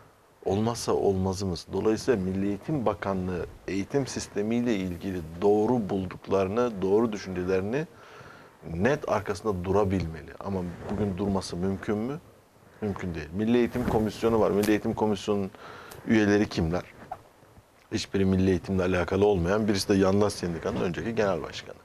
olmazsa olmazımız. Dolayısıyla Milli Eğitim Bakanlığı eğitim sistemiyle ilgili doğru bulduklarını, doğru düşüncelerini net arkasında durabilmeli. Ama bugün durması mümkün mü? Mümkün değil. Milli Eğitim Komisyonu var. Milli Eğitim Komisyonu'nun üyeleri kimler? Hiçbiri milli eğitimle alakalı olmayan, birisi de Yandaş Sendika'nın önceki genel başkanı.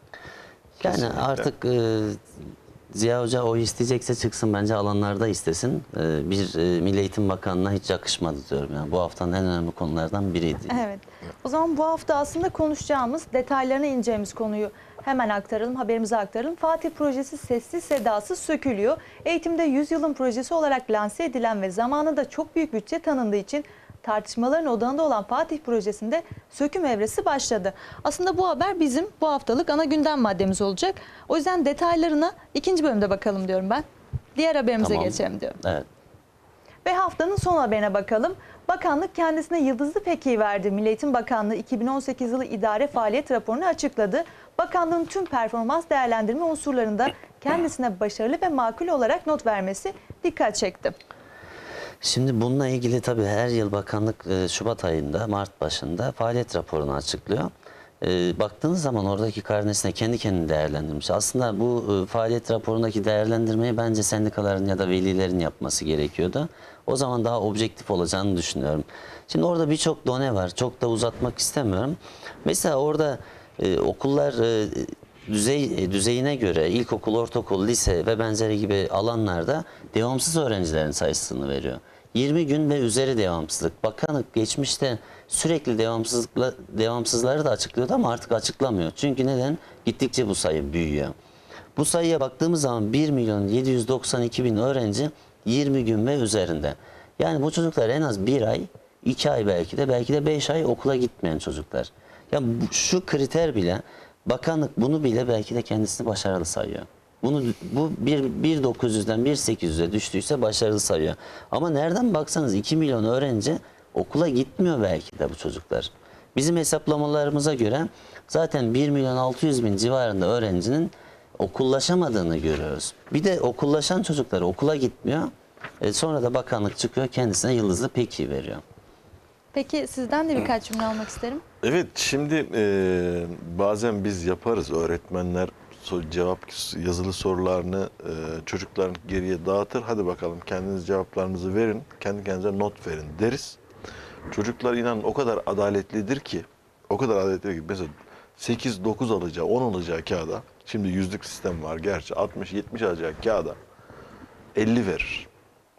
Yani Kesinlikle. artık e, Ziya Hoca oy isteyecekse çıksın bence alanlarda istesin. E, bir e, Milli Eğitim Bakanı'na hiç yakışmadı diyorum. Yani bu haftanın en önemli konulardan biriydi. Evet. O zaman bu hafta aslında konuşacağımız, detaylarına ineceğimiz konuyu hemen aktaralım, haberimize aktaralım. Fatih projesi sessiz sedasız sökülüyor. Eğitimde yüzyılın projesi olarak lanse edilen ve zamanında çok büyük bütçe tanındığı için tartışmaların odağında olan Fatih projesinde söküm evresi başladı. Aslında bu haber bizim bu haftalık ana gündem maddemiz olacak. O yüzden detaylarına ikinci bölümde bakalım diyorum ben. Diğer haberimize Tamam. geçelim diyorum. Evet. Ve haftanın son haberine bakalım. Bakanlık kendisine yıldızlı pekiyi verdi. Milli Eğitim Bakanlığı iki bin on sekiz yılı idare faaliyet raporunu açıkladı. Bakanlığın tüm performans değerlendirme unsurlarında kendisine başarılı ve makul olarak not vermesi dikkat çekti. Şimdi bununla ilgili tabii her yıl bakanlık e, Şubat ayında, Mart başında faaliyet raporunu açıklıyor. E, baktığınız zaman oradaki karnesine kendi kendini değerlendirmiş. Aslında bu e, faaliyet raporundaki değerlendirmeyi bence sendikaların ya da velilerin yapması gerekiyordu. O zaman daha objektif olacağını düşünüyorum. Şimdi orada birçok done var. Çok da uzatmak istemiyorum. Mesela orada e, okullar e, düzey düzeyine göre ilkokul, ortaokul, lise ve benzeri gibi alanlarda devamsız öğrencilerin sayısını veriyor. yirmi gün ve üzeri devamsızlık. Bakanlık geçmişte sürekli devamsızlıkla, devamsızları da açıklıyordu ama artık açıklamıyor. Çünkü neden? Gittikçe bu sayı büyüyor. Bu sayıya baktığımız zaman bir milyon yedi yüz doksan iki bin öğrenci yirmi gün ve üzerinde. Yani bu çocuklar en az bir ay, iki ay belki de, belki de beş ay okula gitmeyen çocuklar. Ya bu, şu kriter bile, bakanlık bunu bile belki de kendisini başarılı sayıyor. Bunu bu bir dokuz yüzden bir sekiz yüze düştüyse başarılı sayıyor. Ama nereden baksanız iki milyon öğrenci okula gitmiyor belki de bu çocuklar. Bizim hesaplamalarımıza göre zaten bir milyon altı yüz bin civarında öğrencinin okullaşamadığını görüyoruz. Bir de okullaşan çocuklar okula gitmiyor. E sonra da bakanlık çıkıyor kendisine yıldızlı peki veriyor. Peki sizden de birkaç cümle almak isterim. Evet, şimdi e, bazen biz yaparız, öğretmenler so- cevap yazılı sorularını e, çocukların geriye dağıtır. Hadi bakalım kendiniz cevaplarınızı verin, kendi kendinize not verin deriz. Çocuklar inanın o kadar adaletlidir ki, o kadar adaletlidir ki mesela sekiz dokuz alacağı, on alacağı kağıda, şimdi yüzlük sistem var gerçi, altmış yetmiş alacağı kağıda elli verir.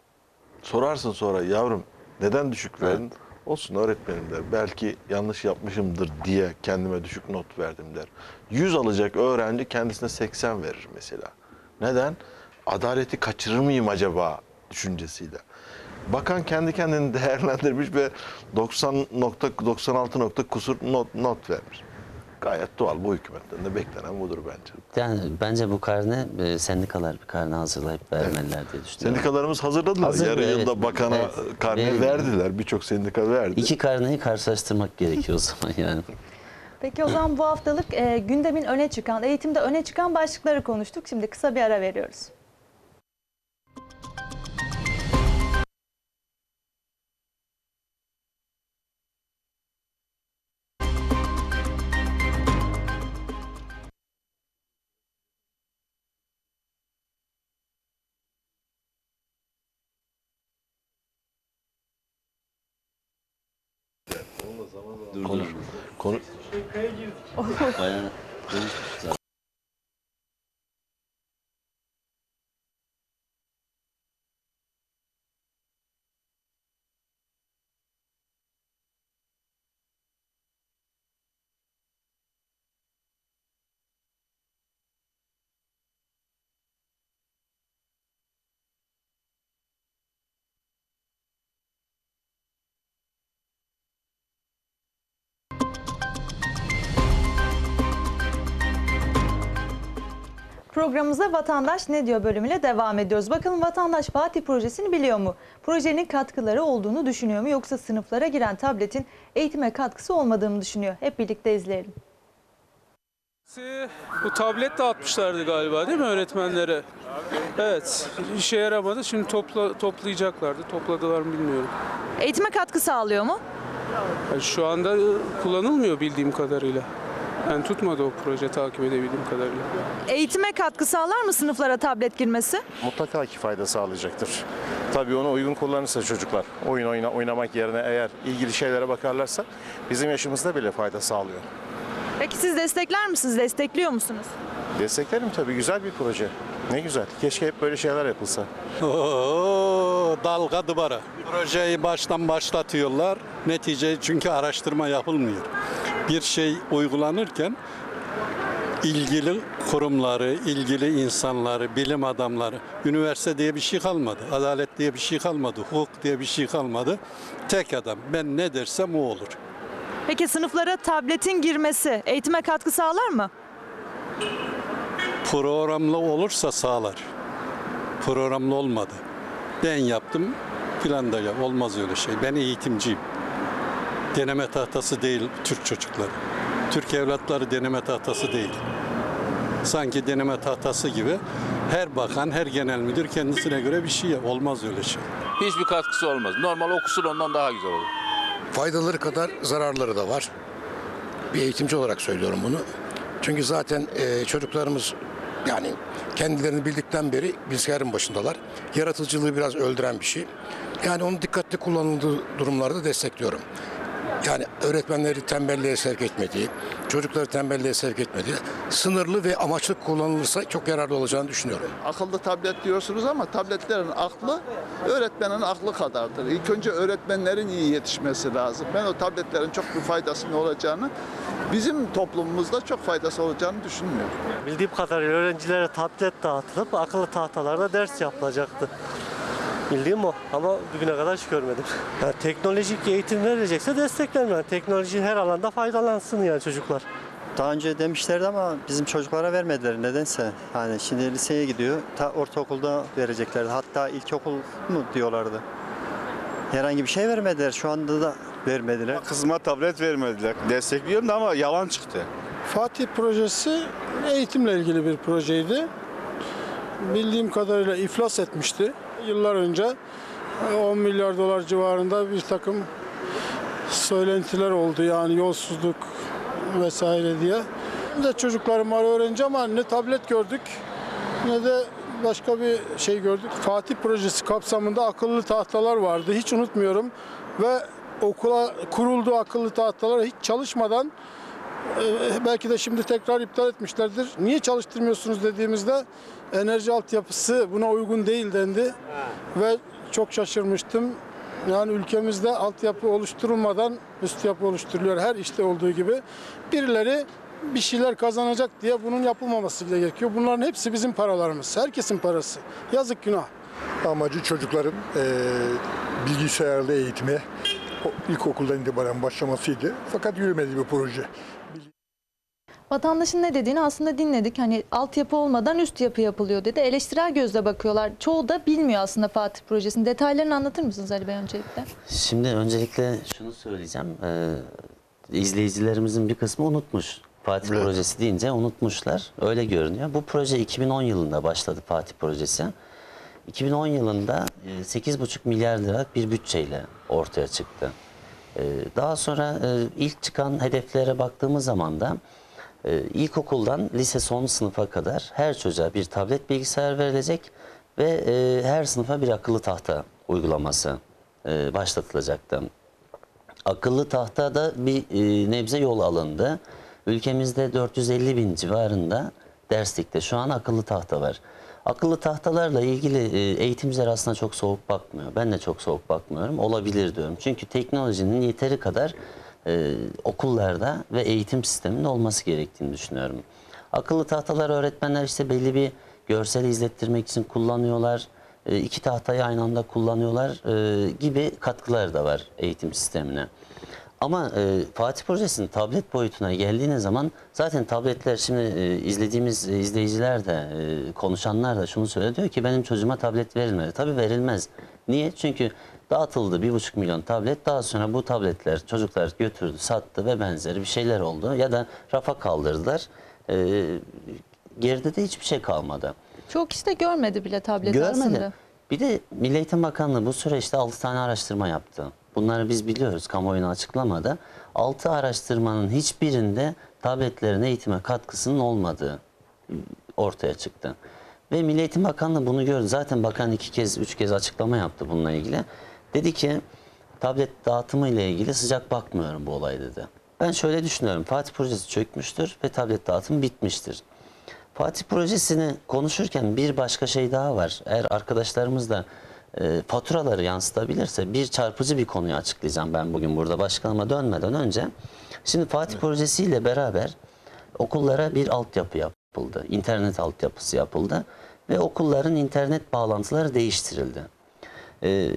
Sorarsın sonra, yavrum neden düşük verdin? Evet. Olsun öğretmenim der. Belki yanlış yapmışımdır diye kendime düşük not verdim der. yüz alacak öğrenci kendisine seksen verir mesela. Neden? Adaleti kaçırır mıyım acaba düşüncesiyle. Bakan kendi kendini değerlendirmiş ve doksan nokta doksan altı nokta kusur not, not vermiş. Gayet doğal, bu hükümetten de beklenen budur bence. Yani bence bu karne e, sendikalar bir karne hazırlayıp vermeliler diye düşünüyorum. Sendikalarımız hazırladılar. Hazır, Yarı evet. yılda bakana Evet. karne Verildi. verdiler. Birçok sendika verdi. İki karneyi karşılaştırmak gerekiyor o zaman yani. Peki o zaman bu haftalık e, gündemin öne çıkan, eğitimde öne çıkan başlıkları konuştuk. Şimdi kısa bir ara veriyoruz. Konuş. Konu Bayağı Programımıza Vatandaş Ne Diyor bölümüyle devam ediyoruz. Bakalım vatandaş Fatih projesini biliyor mu? Projenin katkıları olduğunu düşünüyor mu? Yoksa sınıflara giren tabletin eğitime katkısı olmadığını düşünüyor? Hep birlikte izleyelim. Bu tablet dağıtmışlardı galiba değil mi öğretmenlere? Evet, işe yaramadı. Şimdi topla, toplayacaklardı. Topladılar mı bilmiyorum. Eğitime katkı sağlıyor mu? Yani şu anda kullanılmıyor bildiğim kadarıyla. Yani tutmadı o proje takip edebildiğim kadarıyla. Eğitime katkı sağlar mı sınıflara tablet girmesi? Mutlaka ki fayda sağlayacaktır. Tabii onu uygun kullanırsa çocuklar, oyun oyna, oynamak yerine eğer ilgili şeylere bakarlarsa bizim yaşımızda bile fayda sağlıyor. Peki siz destekler misiniz? Destekliyor musunuz? Desteklerim tabii, güzel bir proje. Ne güzel. Keşke hep böyle şeyler yapılsa. Oo, dalga duvara. Projeyi baştan başlatıyorlar. Netice çünkü araştırma yapılmıyor. Bir şey uygulanırken ilgili kurumları, ilgili insanları, bilim adamları, üniversite diye bir şey kalmadı, adalet diye bir şey kalmadı, hukuk diye bir şey kalmadı. Tek adam ben ne dersem o olur. Peki sınıflara tabletin girmesi eğitime katkı sağlar mı? Programlı olursa sağlar. Programlı olmadı. Ben yaptım, falan da ya olmaz öyle şey. Ben eğitimciyim. Deneme tahtası değil Türk çocukları. Türk evlatları deneme tahtası değil. Sanki deneme tahtası gibi her bakan, her genel müdür kendisine göre bir şey yap. Olmaz öyle şey. Hiçbir katkısı olmaz. Normal okusun, ondan daha güzel olur. Faydaları kadar zararları da var. Bir eğitimci olarak söylüyorum bunu. Çünkü zaten e, çocuklarımız yani kendilerini bildikten beri bilgisayarın başındalar. Yaratıcılığı biraz öldüren bir şey. Yani onu dikkatli kullanıldığı durumlarda destekliyorum. Yani öğretmenleri tembelliğe sevk etmediği, çocukları tembelliğe sevk etmediği, sınırlı ve amaçlı kullanılırsa çok yararlı olacağını düşünüyorum. Akıllı tablet diyorsunuz ama tabletlerin aklı öğretmenin aklı kadardır. İlk önce öğretmenlerin iyi yetişmesi lazım. Ben o tabletlerin çok bir faydasının olacağını, bizim toplumumuzda çok faydası olacağını düşünmüyorum. Bildiğim kadarıyla öğrencilere tablet dağıtılıp akıllı tahtalarda ders yapılacaktı. Bildiğim o ama bugüne kadar hiç görmedim. Yani teknolojik eğitim verilecekse desteklerim. Yani teknoloji her alanda faydalansın yani çocuklar. Daha önce demişlerdi ama bizim çocuklara vermediler nedense. Hani şimdi liseye gidiyor, ta ortaokulda vereceklerdi. Hatta ilkokul mu diyorlardı. Herhangi bir şey vermediler. Şu anda da vermediler. Kızıma tablet vermediler. Destekliyorum da ama yalan çıktı. Fatih projesi eğitimle ilgili bir projeydi. Bildiğim kadarıyla iflas etmişti. Yıllar önce on milyar dolar civarında bir takım söylentiler oldu. Yani yolsuzluk vesaire diye. Hem de çocuklarım var öğrenci ama ne tablet gördük ne de başka bir şey gördük. Fatih projesi kapsamında akıllı tahtalar vardı. Hiç unutmuyorum ve okula kurulduğu akıllı tahtalar hiç çalışmadan belki de şimdi tekrar iptal etmişlerdir. Niye çalıştırmıyorsunuz dediğimizde enerji altyapısı buna uygun değil dendi ve çok şaşırmıştım. Yani ülkemizde altyapı oluşturulmadan üst yapı oluşturuluyor her işte olduğu gibi. Birileri bir şeyler kazanacak diye bunun yapılmaması gerekiyor. Bunların hepsi bizim paralarımız. Herkesin parası. Yazık günah. Amacı çocukların e, bilgisayarlı eğitime ilkokuldan itibaren başlamasıydı. Fakat yürümedi bir proje. Vatandaşın ne dediğini aslında dinledik. Hani altyapı olmadan üst yapı yapılıyor dedi. Eleştirel gözle bakıyorlar. Çoğu da bilmiyor aslında Fatih projesinin. Detaylarını anlatır mısınız Ali Bey öncelikle? Şimdi öncelikle şunu söyleyeceğim. Ee, izleyicilerimizin bir kısmı unutmuş. Fatih evet. projesi deyince unutmuşlar. Öyle görünüyor. Bu proje iki bin on yılında başladı Fatih projesi. iki bin on yılında sekiz buçuk milyar liralık bir bütçeyle ortaya çıktı. Daha sonra ilk çıkan hedeflere baktığımız zaman da ilkokuldan lise son sınıfa kadar her çocuğa bir tablet bilgisayar verilecek ve her sınıfa bir akıllı tahta uygulaması başlatılacaktı. Akıllı tahtada bir nebze yol alındı. Ülkemizde dört yüz elli bin civarında derslikte şu an akıllı tahta var. Akıllı tahtalarla ilgili eğitimciler aslında çok soğuk bakmıyor. Ben de çok soğuk bakmıyorum. Olabilir diyorum. Çünkü teknolojinin yeteri kadar e, okullarda ve eğitim sisteminde olması gerektiğini düşünüyorum. Akıllı tahtalar öğretmenler işte belli bir görsel izlettirmek için kullanıyorlar. E, iki tahtayı aynı anda kullanıyorlar e, gibi katkılar da var eğitim sistemine. Ama e, Fatih projesinin tablet boyutuna geldiğiniz zaman zaten tabletler şimdi e, izlediğimiz e, izleyiciler de e, konuşanlar da şunu söylüyor, diyor ki benim çocuğuma tablet verilmedi. Tabii verilmez. Niye? Çünkü dağıtıldı bir buçuk milyon tablet. Daha sonra bu tabletler çocuklar götürdü, sattı ve benzeri bir şeyler oldu. Ya da rafa kaldırdılar. E, geride de hiçbir şey kalmadı. Çok kişi de görmedi bile tablet Görmedi. aslında. Bir de Milli Eğitim Bakanlığı bu süreçte altı tane araştırma yaptı. Bunları biz biliyoruz, kamuoyuna açıklamada. altı araştırmanın hiçbirinde tabletlerin eğitime katkısının olmadığı ortaya çıktı. Ve Milli Eğitim Bakanlığı bunu gördü. Zaten bakan iki kez, üç kez açıklama yaptı bununla ilgili. Dedi ki tablet dağıtımı ile ilgili sıcak bakmıyorum bu olay dedi. Ben şöyle düşünüyorum. Fatih projesi çökmüştür ve tablet dağıtımı bitmiştir. Fatih projesini konuşurken bir başka şey daha var. Eğer arkadaşlarımız da e, faturaları yansıtabilirse bir çarpıcı bir konuyu açıklayacağım ben bugün burada başkanıma dönmeden önce. Şimdi Fatih evet. projesiyle beraber okullara bir altyapı yapıldı. İnternet altyapısı yapıldı ve okulların internet bağlantıları değiştirildi. E,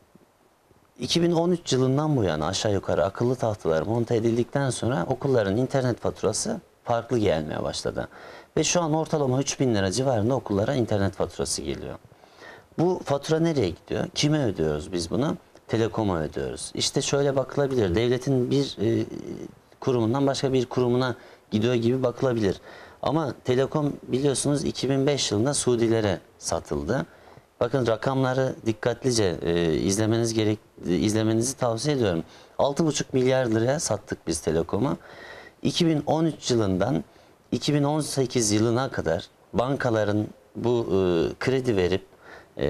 iki bin on üç yılından bu yana aşağı yukarı akıllı tahtalar monte edildikten sonra okulların internet faturası farklı gelmeye başladı. Ve şu an ortalama üç bin lira civarında okullara internet faturası geliyor. Bu fatura nereye gidiyor? Kime ödüyoruz biz bunu? Telekom'a ödüyoruz. İşte şöyle bakılabilir. Devletin bir e, kurumundan başka bir kurumuna gidiyor gibi bakılabilir. Ama Telekom biliyorsunuz iki bin beş yılında Suudilere satıldı. Bakın rakamları dikkatlice e, izlemeniz gerek e, izlemenizi tavsiye ediyorum. altı buçuk milyar liraya sattık biz Telekom'u. iki bin on üç yılından iki bin on sekiz yılına kadar bankaların bu e, kredi verip e,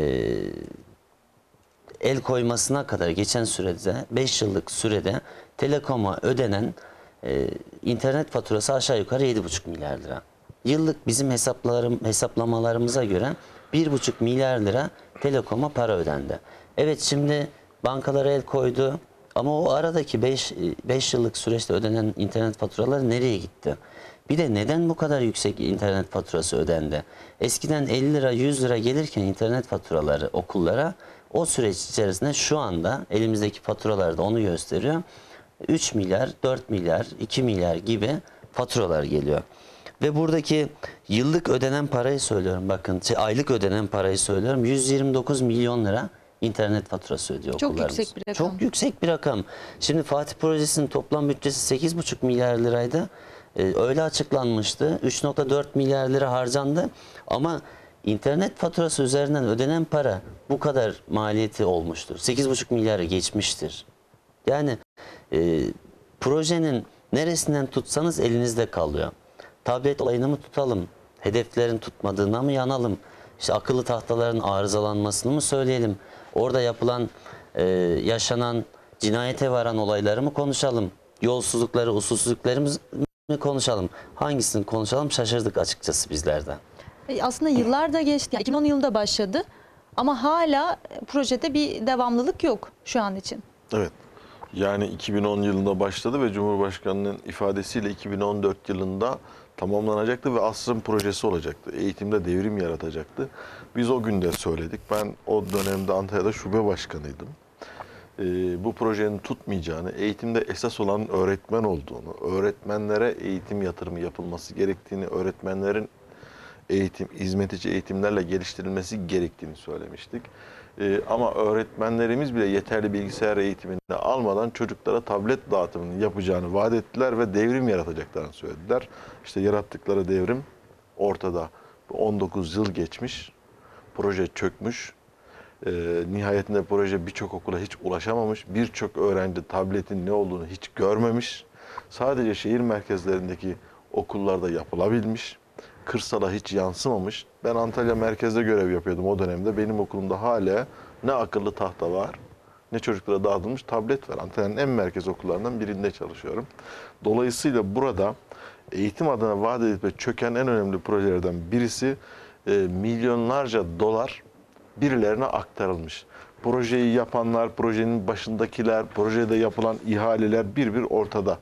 el koymasına kadar geçen sürede beş yıllık sürede Telekom'a ödenen e, internet faturası aşağı yukarı yedi buçuk milyar lira. Yıllık bizim hesaplarım, hesaplamalarımıza göre bir buçuk milyar lira Telekom'a para ödendi. Evet, şimdi bankalara el koydu ama o aradaki beş yıllık süreçte ödenen internet faturaları nereye gitti? Bir de neden bu kadar yüksek internet faturası ödendi? Eskiden elli lira yüz lira gelirken internet faturaları okullara, o süreç içerisinde şu anda elimizdeki faturalar da onu gösteriyor. üç milyar, dört milyar, iki milyar gibi faturalar geliyor. Ve buradaki yıllık ödenen parayı söylüyorum, bakın şey, aylık ödenen parayı söylüyorum. yüz yirmi dokuz milyon lira internet faturası ödüyor Çok okullarımız. yüksek bir rakam. Çok yüksek bir rakam. Şimdi Fatih Projesi'nin toplam bütçesi sekiz buçuk milyar liraydı. Ee, öyle açıklanmıştı. üç nokta dört milyar lira harcandı. Ama internet faturası üzerinden ödenen para bu kadar maliyeti olmuştur. sekiz buçuk milyarı geçmiştir. Yani e, projenin neresinden tutsanız elinizde kalıyor. Tablet olayını mı tutalım? Hedeflerin tutmadığına mı yanalım? İşte akıllı tahtaların arızalanmasını mı söyleyelim? Orada yapılan, e, yaşanan, cinayete varan olayları mı konuşalım? Yolsuzlukları, usulsüzlükleri mi konuşalım? Hangisini konuşalım? Şaşırdık açıkçası bizler de. E, Aslında yıllar da geçti. Yani iki bin on yılında başladı ama hala projede bir devamlılık yok şu an için. Evet. Yani iki bin on yılında başladı ve Cumhurbaşkanı'nın ifadesiyle iki bin on dört yılında tamamlanacaktı ve asrın projesi olacaktı. Eğitimde devrim yaratacaktı. Biz o gün de söyledik. Ben o dönemde Antalya'da şube başkanıydım. Ee, bu projenin tutmayacağını, eğitimde esas olan öğretmen olduğunu, öğretmenlere eğitim yatırımı yapılması gerektiğini, öğretmenlerin eğitim, hizmetici eğitimlerle geliştirilmesi gerektiğini söylemiştik. Ee, ama öğretmenlerimiz bile yeterli bilgisayar eğitimini almadan çocuklara tablet dağıtımını yapacağını vaat ettiler ve devrim yaratacaklarını söylediler. İşte yarattıkları devrim ortada. on dokuz yıl geçmiş, proje çökmüş. Ee, nihayetinde proje birçok okula hiç ulaşamamış, birçok öğrenci tabletin ne olduğunu hiç görmemiş. Sadece şehir merkezlerindeki okullarda yapılabilmiş. Kırsala hiç yansımamış. Ben Antalya merkezde görev yapıyordum o dönemde. Benim okulumda hala ne akıllı tahta var, ne çocuklara dağıtılmış tablet var. Antalya'nın en merkez okullarından birinde çalışıyorum. Dolayısıyla burada eğitim adına vaat edip ve çöken en önemli projelerden birisi e, milyonlarca dolar birilerine aktarılmış. Projeyi yapanlar, projenin başındakiler, projede yapılan ihaleler bir bir ortada.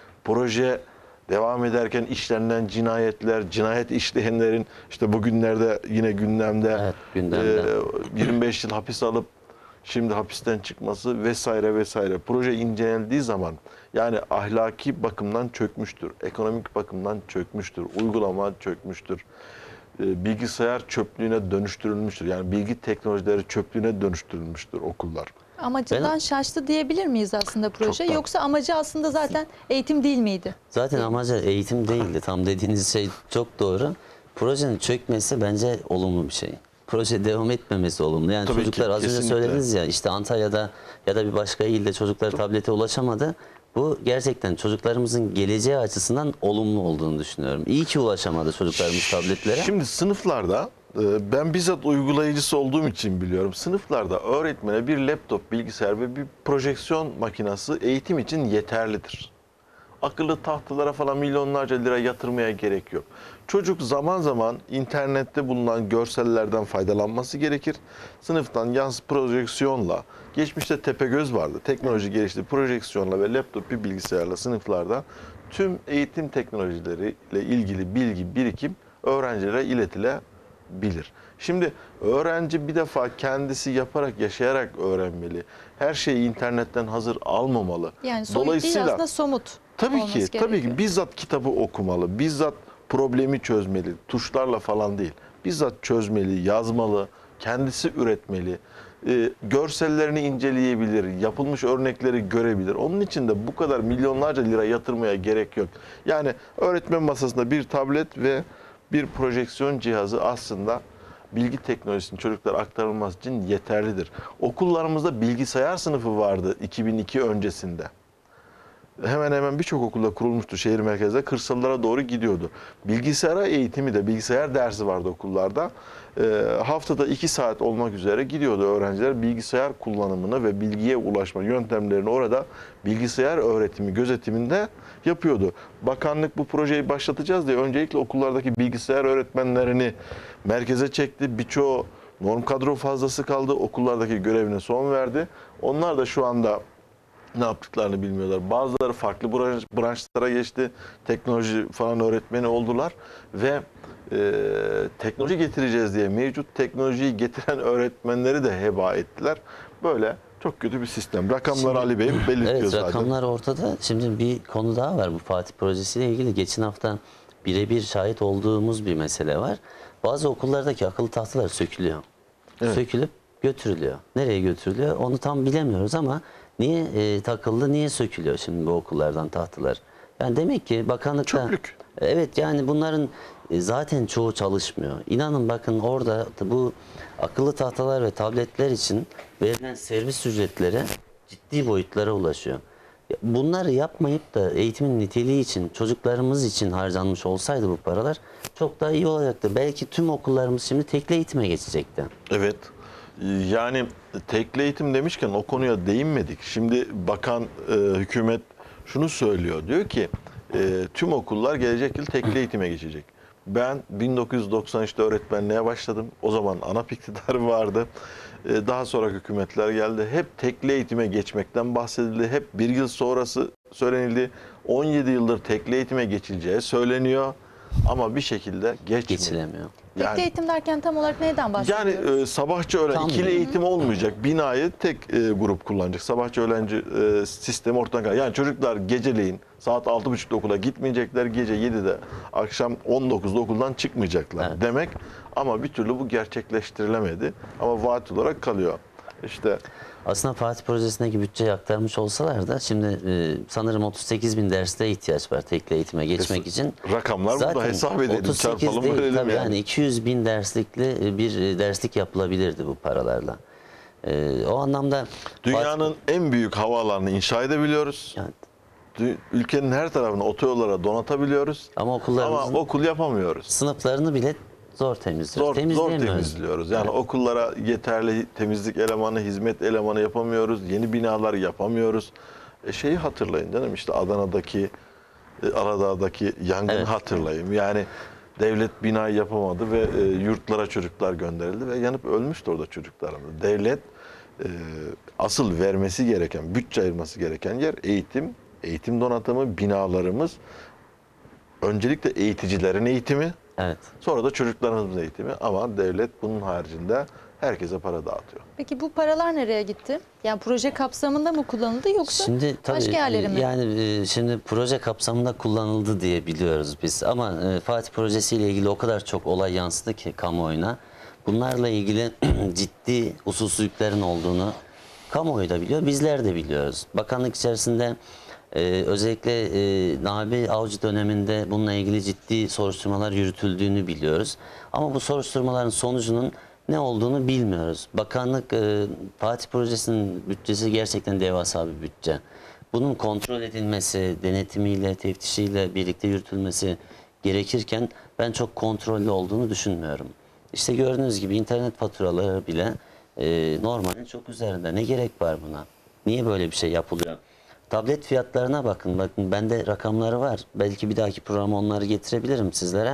Proje devam ederken işlenen cinayetler, cinayet işleyenlerin işte bugünlerde yine gündemde, evet, gündemde. E, yirmi beş yıl hapis alıp şimdi hapisten çıkması vesaire vesaire. Proje incelendiği zaman yani ahlaki bakımdan çökmüştür, ekonomik bakımdan çökmüştür, uygulama çökmüştür, e, bilgisayar çöplüğüne dönüştürülmüştür. Yani bilgi teknolojileri çöplüğüne dönüştürülmüştür okullar. Amacından Ben, şaştı diyebilir miyiz aslında proje? Çoktan. Yoksa amacı aslında zaten eğitim değil miydi? Zaten amacı eğitim değildi. Tam dediğiniz şey çok doğru. Projenin çökmesi bence olumlu bir şey. Proje devam etmemesi olumlu. Yani Tabii çocuklar ki, az önce kesinlikle. söylediniz ya, işte Antalya'da ya da bir başka ilde çocuklar tablete ulaşamadı. Bu gerçekten çocuklarımızın geleceği açısından olumlu olduğunu düşünüyorum. İyi ki ulaşamadı çocuklarımız tabletlere. Şimdi sınıflarda e, ben bizzat uygulayıcısı olduğum için biliyorum. Sınıflarda öğretmene bir laptop, bilgisayar ve bir projeksiyon makinesi eğitim için yeterlidir. Akıllı tahtalara falan milyonlarca lira yatırmaya gerek yok. Çocuk zaman zaman internette bulunan görsellerden faydalanması gerekir. Sınıftan yans projeksiyonla, geçmişte Tepegöz vardı. Teknoloji gelişti. Projeksiyonla ve laptop bir bilgisayarla sınıflarda tüm eğitim teknolojileriyle ilgili bilgi, birikim öğrencilere iletilebilir. Şimdi öğrenci bir defa kendisi yaparak, yaşayarak öğrenmeli. Her şeyi internetten hazır almamalı. Yani soyut değil, aslında somut. Tabii ki, olması tabii gerekiyor. ki bizzat kitabı okumalı, bizzat problemi çözmeli, tuşlarla falan değil. Bizzat çözmeli, yazmalı, kendisi üretmeli. E, görsellerini inceleyebilir, yapılmış örnekleri görebilir. Onun için de bu kadar milyonlarca lira yatırmaya gerek yok. Yani öğretmen masasında bir tablet ve bir projeksiyon cihazı aslında bilgi teknolojisinin çocuklara aktarılması için yeterlidir. Okullarımızda bilgisayar sınıfı vardı iki bin iki öncesinde. Hemen hemen birçok okulda kurulmuştu şehir merkezinde, kırsallara doğru gidiyordu. Bilgisayar eğitimi de, bilgisayar dersi vardı okullarda. E, haftada iki saat olmak üzere gidiyordu öğrenciler bilgisayar kullanımını ve bilgiye ulaşma yöntemlerini orada bilgisayar öğretimi gözetiminde yapıyordu. Bakanlık bu projeyi başlatacağız diye öncelikle okullardaki bilgisayar öğretmenlerini merkeze çekti. Birçoğu norm kadro fazlası kaldı. Okullardaki görevine son verdi. Onlar da şu anda ne yaptıklarını bilmiyorlar. Bazıları farklı branş, branşlara geçti. Teknoloji falan öğretmeni oldular ve e, teknoloji getireceğiz diye mevcut teknolojiyi getiren öğretmenleri de heba ettiler. Böyle çok kötü bir sistem. Rakamlar Şimdi, Ali Bey belirtiyor evet, zaten. Rakamlar ortada. Şimdi bir konu daha var bu Fatih projesiyle ilgili. Geçen hafta birebir şahit olduğumuz bir mesele var. Bazı okullardaki akıllı tahtalar sökülüyor. Evet. Sökülüp götürülüyor. Nereye götürülüyor onu tam bilemiyoruz ama niye e, takıldı, niye sökülüyor şimdi bu okullardan tahtalar? Yani demek ki bakanlıkta... Çöplük. Evet, yani bunların e, zaten çoğu çalışmıyor. İnanın bakın orada bu akıllı tahtalar ve tabletler için verilen servis ücretleri ciddi boyutlara ulaşıyor. Bunları yapmayıp da eğitimin niteliği için, çocuklarımız için harcanmış olsaydı bu paralar çok daha iyi olacaktı. Belki tüm okullarımız şimdi tekli eğitime geçecekti. Evet. Yani tekli eğitim demişken o konuya değinmedik. Şimdi bakan, e, hükümet şunu söylüyor. Diyor ki e, tüm okullar gelecek yıl tekli eğitime geçecek. Ben bin dokuz yüz doksan üçte öğretmenliğe başladım. O zaman ANAP iktidarı vardı. E, daha sonra hükümetler geldi. Hep tekli eğitime geçmekten bahsedildi. Hep bir yıl sonrası söylenildi. on yedi yıldır tekli eğitime geçileceği söyleniyor. Ama bir şekilde geçmiyor. Geçilemiyor. Tekli Yani, eğitim derken tam olarak neyden bahsediyoruz? Yani e, sabahçı öğlen Tam ikili değil. eğitim olmayacak. Binayı tek e, grup kullanacak. Sabahçı öğlenci e, sistemi ortadan kalkacak. Yani çocuklar geceleyin saat altı buçukta okula gitmeyecekler. Gece yedide akşam on dokuzda okuldan çıkmayacaklar Evet. demek. Ama bir türlü bu gerçekleştirilemedi. Ama vaat olarak kalıyor. İşte Aslında Fatih projesindeki bütçeyi aktarmış olsalar da şimdi e, sanırım otuz sekiz bin derste ihtiyaç var tekli eğitime geçmek için. Rakamlar burada hesap edelim, otuz sekiz çarpalım, değil, verelim tabii yani. yani iki yüz bin derslikli bir derslik yapılabilirdi bu paralarla. E, o anlamda dünyanın Fatih, en büyük havaalanını inşa edebiliyoruz. yani, Ülkenin her tarafını otoyollara donatabiliyoruz. ama okullarımızın Ama okul yapamıyoruz. sınıflarını bile zor temizliyoruz. Zor, zor Temizleyemiyoruz. temizliyoruz. Yani Evet. okullara yeterli temizlik elemanı, hizmet elemanı yapamıyoruz. Yeni binalar yapamıyoruz. E şeyi hatırlayın canım, işte Adana'daki, e, Aladağ'daki yangını Evet. hatırlayın. Yani devlet binayı yapamadı ve e, yurtlara çocuklar gönderildi ve yanıp ölmüştü orada çocuklarımız. Devlet e, asıl vermesi gereken, bütçe ayırması gereken yer eğitim, eğitim donatımı, binalarımız. Öncelikle eğiticilerin eğitimi. Evet. Sonra da çocuklarımızın eğitimi, ama devlet bunun haricinde herkese para dağıtıyor. Peki bu paralar nereye gitti? Yani proje kapsamında mı kullanıldı yoksa Şimdi, tabii, başka yerlere mi? Yani e, şimdi proje kapsamında kullanıldı diye biliyoruz biz. Ama e, Fatih projesiyle ilgili o kadar çok olay yansıdı ki kamuoyuna. Bunlarla ilgili ciddi usulsüzlüklerin olduğunu kamuoyu da biliyor, bizler de biliyoruz. Bakanlık içerisinde e, özellikle e, Nabi Avcı döneminde bununla ilgili ciddi soruşturmalar yürütüldüğünü biliyoruz. Ama bu soruşturmaların sonucunun ne olduğunu bilmiyoruz. Bakanlık e, Fatih projesinin bütçesi gerçekten devasa bir bütçe. Bunun kontrol edilmesi, denetimiyle, teftişiyle birlikte yürütülmesi gerekirken ben çok kontrollü olduğunu düşünmüyorum. İşte gördüğünüz gibi internet faturaları bile e, normalin çok üzerinde. Ne gerek var buna? Niye böyle bir şey yapılıyor? Tablet fiyatlarına bakın. Bakın bende rakamları var. Belki bir dahaki programa onları getirebilirim sizlere.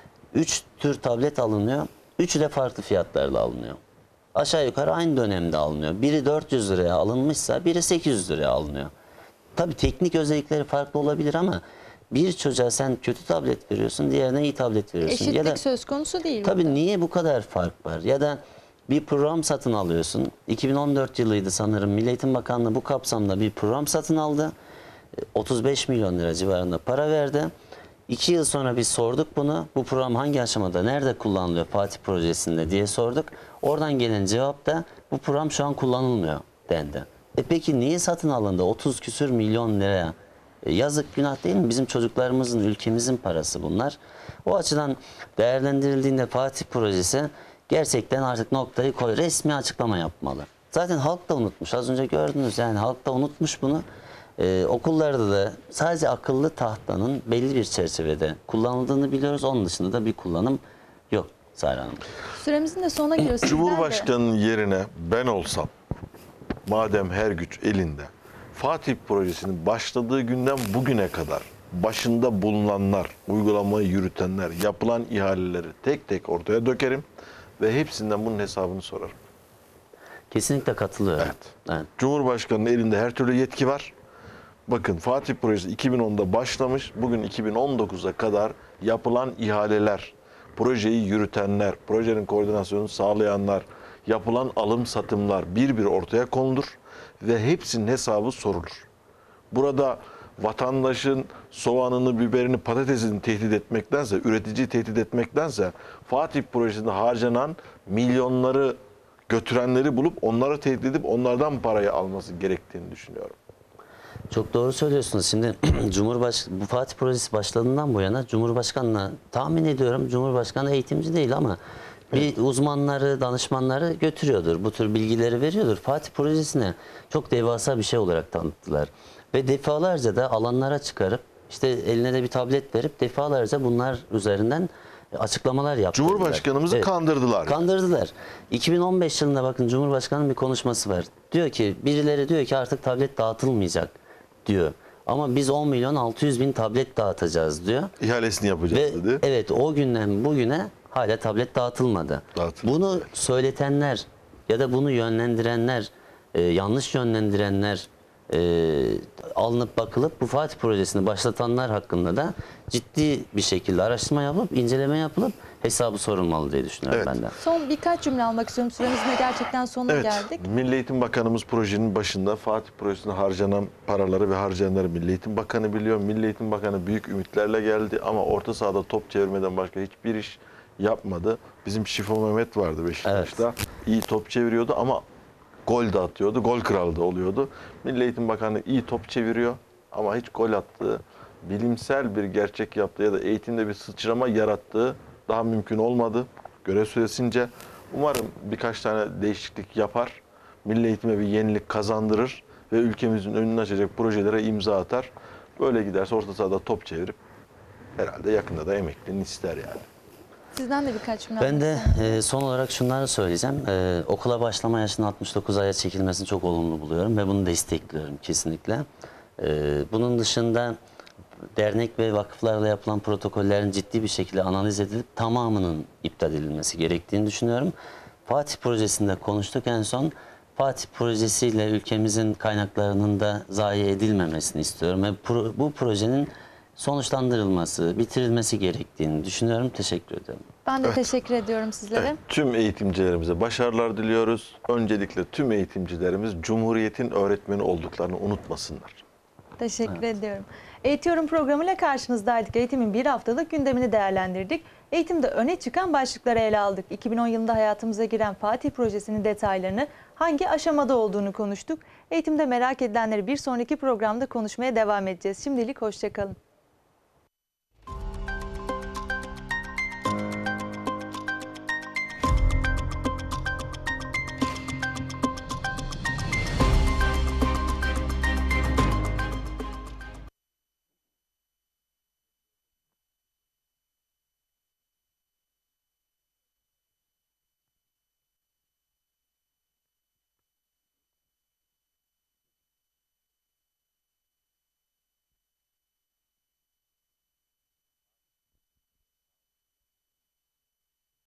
Üç tür tablet alınıyor. Üçü de farklı fiyatlarla alınıyor. Aşağı yukarı aynı dönemde alınıyor. Biri dört yüz liraya alınmışsa biri sekiz yüz liraya alınıyor. Tabii teknik özellikleri farklı olabilir ama bir çocuğa sen kötü tablet veriyorsun, diğerine iyi tablet veriyorsun. Eşitlik ya da, söz konusu değil. tabii burada. niye bu kadar fark var? Ya da bir program satın alıyorsun. iki bin on dört yılıydı sanırım. Milli Eğitim Bakanlığı bu kapsamda bir program satın aldı. otuz beş milyon lira civarında para verdi. İki yıl sonra biz sorduk bunu. Bu program hangi aşamada, nerede kullanılıyor Fatih projesinde diye sorduk. Oradan gelen cevap da bu program şu an kullanılmıyor dendi. E peki niye satın alındı? otuz küsür milyon liraya. E yazık, günah değil mi? Bizim çocuklarımızın, ülkemizin parası bunlar. O açıdan değerlendirildiğinde Fatih projesi gerçekten artık noktayı koy. Resmi açıklama yapmalı. Zaten halk da unutmuş. Az önce gördünüz, yani halk da unutmuş bunu. Ee, okullarda da sadece akıllı tahtanın belli bir çerçevede kullanıldığını biliyoruz. Onun dışında da bir kullanım yok Sahra Hanım. Süremizin de sonuna giriyoruz. Sizler de- Cumhurbaşkanının yerine ben olsam, madem her güç elinde, Fatih projesinin başladığı günden bugüne kadar başında bulunanlar, uygulamayı yürütenler, yapılan ihaleleri tek tek ortaya dökerim ve hepsinden bunun hesabını sorarım. Kesinlikle katılıyorum. Evet. Evet. Cumhurbaşkanının elinde her türlü yetki var. Bakın Fatih projesi iki bin onda başlamış. Bugün iki bin on dokuza kadar yapılan ihaleler, projeyi yürütenler, projenin koordinasyonunu sağlayanlar, yapılan alım satımlar bir bir ortaya konulur ve hepsinin hesabı sorulur. Burada vatandaşın soğanını, biberini, patatesini tehdit etmektense, üreticiyi tehdit etmektense Fatih projesinde harcanan milyonları götürenleri bulup onları tehdit edip onlardan parayı alması gerektiğini düşünüyorum. Çok doğru söylüyorsunuz. Şimdi Cumhurbaş bu Fatih projesi başladığından bu yana Cumhurbaşkanı'na, tahmin ediyorum Cumhurbaşkanı eğitimci değil ama bir uzmanları, danışmanları götürüyordur. Bu tür bilgileri veriyordur. Fatih projesine çok devasa bir şey olarak tanıttılar. Ve defalarca da alanlara çıkarıp işte eline de bir tablet verip defalarca bunlar üzerinden açıklamalar yaptılar. Cumhurbaşkanımızı Evet. kandırdılar. Kandırdılar. iki bin on beş yılında bakın Cumhurbaşkanı'nın bir konuşması var. Diyor ki birileri diyor ki artık tablet dağıtılmayacak diyor. Ama biz on milyon altı yüz bin tablet dağıtacağız diyor. İhalesini yapacağız Ve dedi. evet, o günden bugüne hala tablet dağıtılmadı. Dağıtılmadı. Bunu söyletenler ya da bunu yönlendirenler, e, yanlış yönlendirenler e, alınıp bakılıp bu Fatih projesini başlatanlar hakkında da ciddi bir şekilde araştırma yapılıp, inceleme yapılıp hesabı sorulmalı diye düşünüyorum Evet. ben de. Son birkaç cümle almak istiyorum. Süremizin de gerçekten sonuna Evet, geldik. Milli Eğitim Bakanımız projenin başında Fatih projesine harcanan paraları ve harcayanları Milli Eğitim Bakanı biliyor. Milli Eğitim Bakanı büyük ümitlerle geldi ama orta sahada top çevirmeden başka hiçbir iş yapmadı. Bizim Şifo Mehmet vardı Beşiktaş'ta. İyi top çeviriyordu ama gol de atıyordu. Gol kralı da oluyordu. Milli Eğitim Bakanı iyi top çeviriyor ama hiç gol attığı, bilimsel bir gerçek yaptığı ya da eğitimde bir sıçrama yarattığı daha mümkün olmadı görev süresince. Umarım birkaç tane değişiklik yapar, milli eğitime bir yenilik kazandırır ve ülkemizin önünü açacak projelere imza atar. Böyle giderse orta sahada top çevirip herhalde yakında da emekliliğini ister yani. Sizden de birkaç cümle Ben almak de istiyorum. e, son olarak şunları söyleyeceğim. E, okula başlama yaşının altmış dokuz aya çekilmesini çok olumlu buluyorum ve bunu destekliyorum kesinlikle. E, bunun dışında dernek ve vakıflarla yapılan protokollerin ciddi bir şekilde analiz edilip tamamının iptal edilmesi gerektiğini düşünüyorum. Fatih projesinde konuştuk en son. Fatih projesiyle ülkemizin kaynaklarının da zayi edilmemesini istiyorum ve pro, bu projenin sonuçlandırılması, bitirilmesi gerektiğini düşünüyorum. Teşekkür ederim. Ben de Evet. teşekkür ediyorum sizlere. Evet, tüm eğitimcilerimize başarılar diliyoruz. Öncelikle tüm eğitimcilerimiz Cumhuriyet'in öğretmeni olduklarını unutmasınlar. Teşekkür ediyorum. Eğitiyorum programıyla karşınızdaydık. Eğitimin bir haftalık gündemini değerlendirdik. Eğitimde öne çıkan başlıkları ele aldık. iki bin on yılında hayatımıza giren Fatih projesinin detaylarını, hangi aşamada olduğunu konuştuk. Eğitimde merak edilenleri bir sonraki programda konuşmaya devam edeceğiz. Şimdilik hoşça kalın.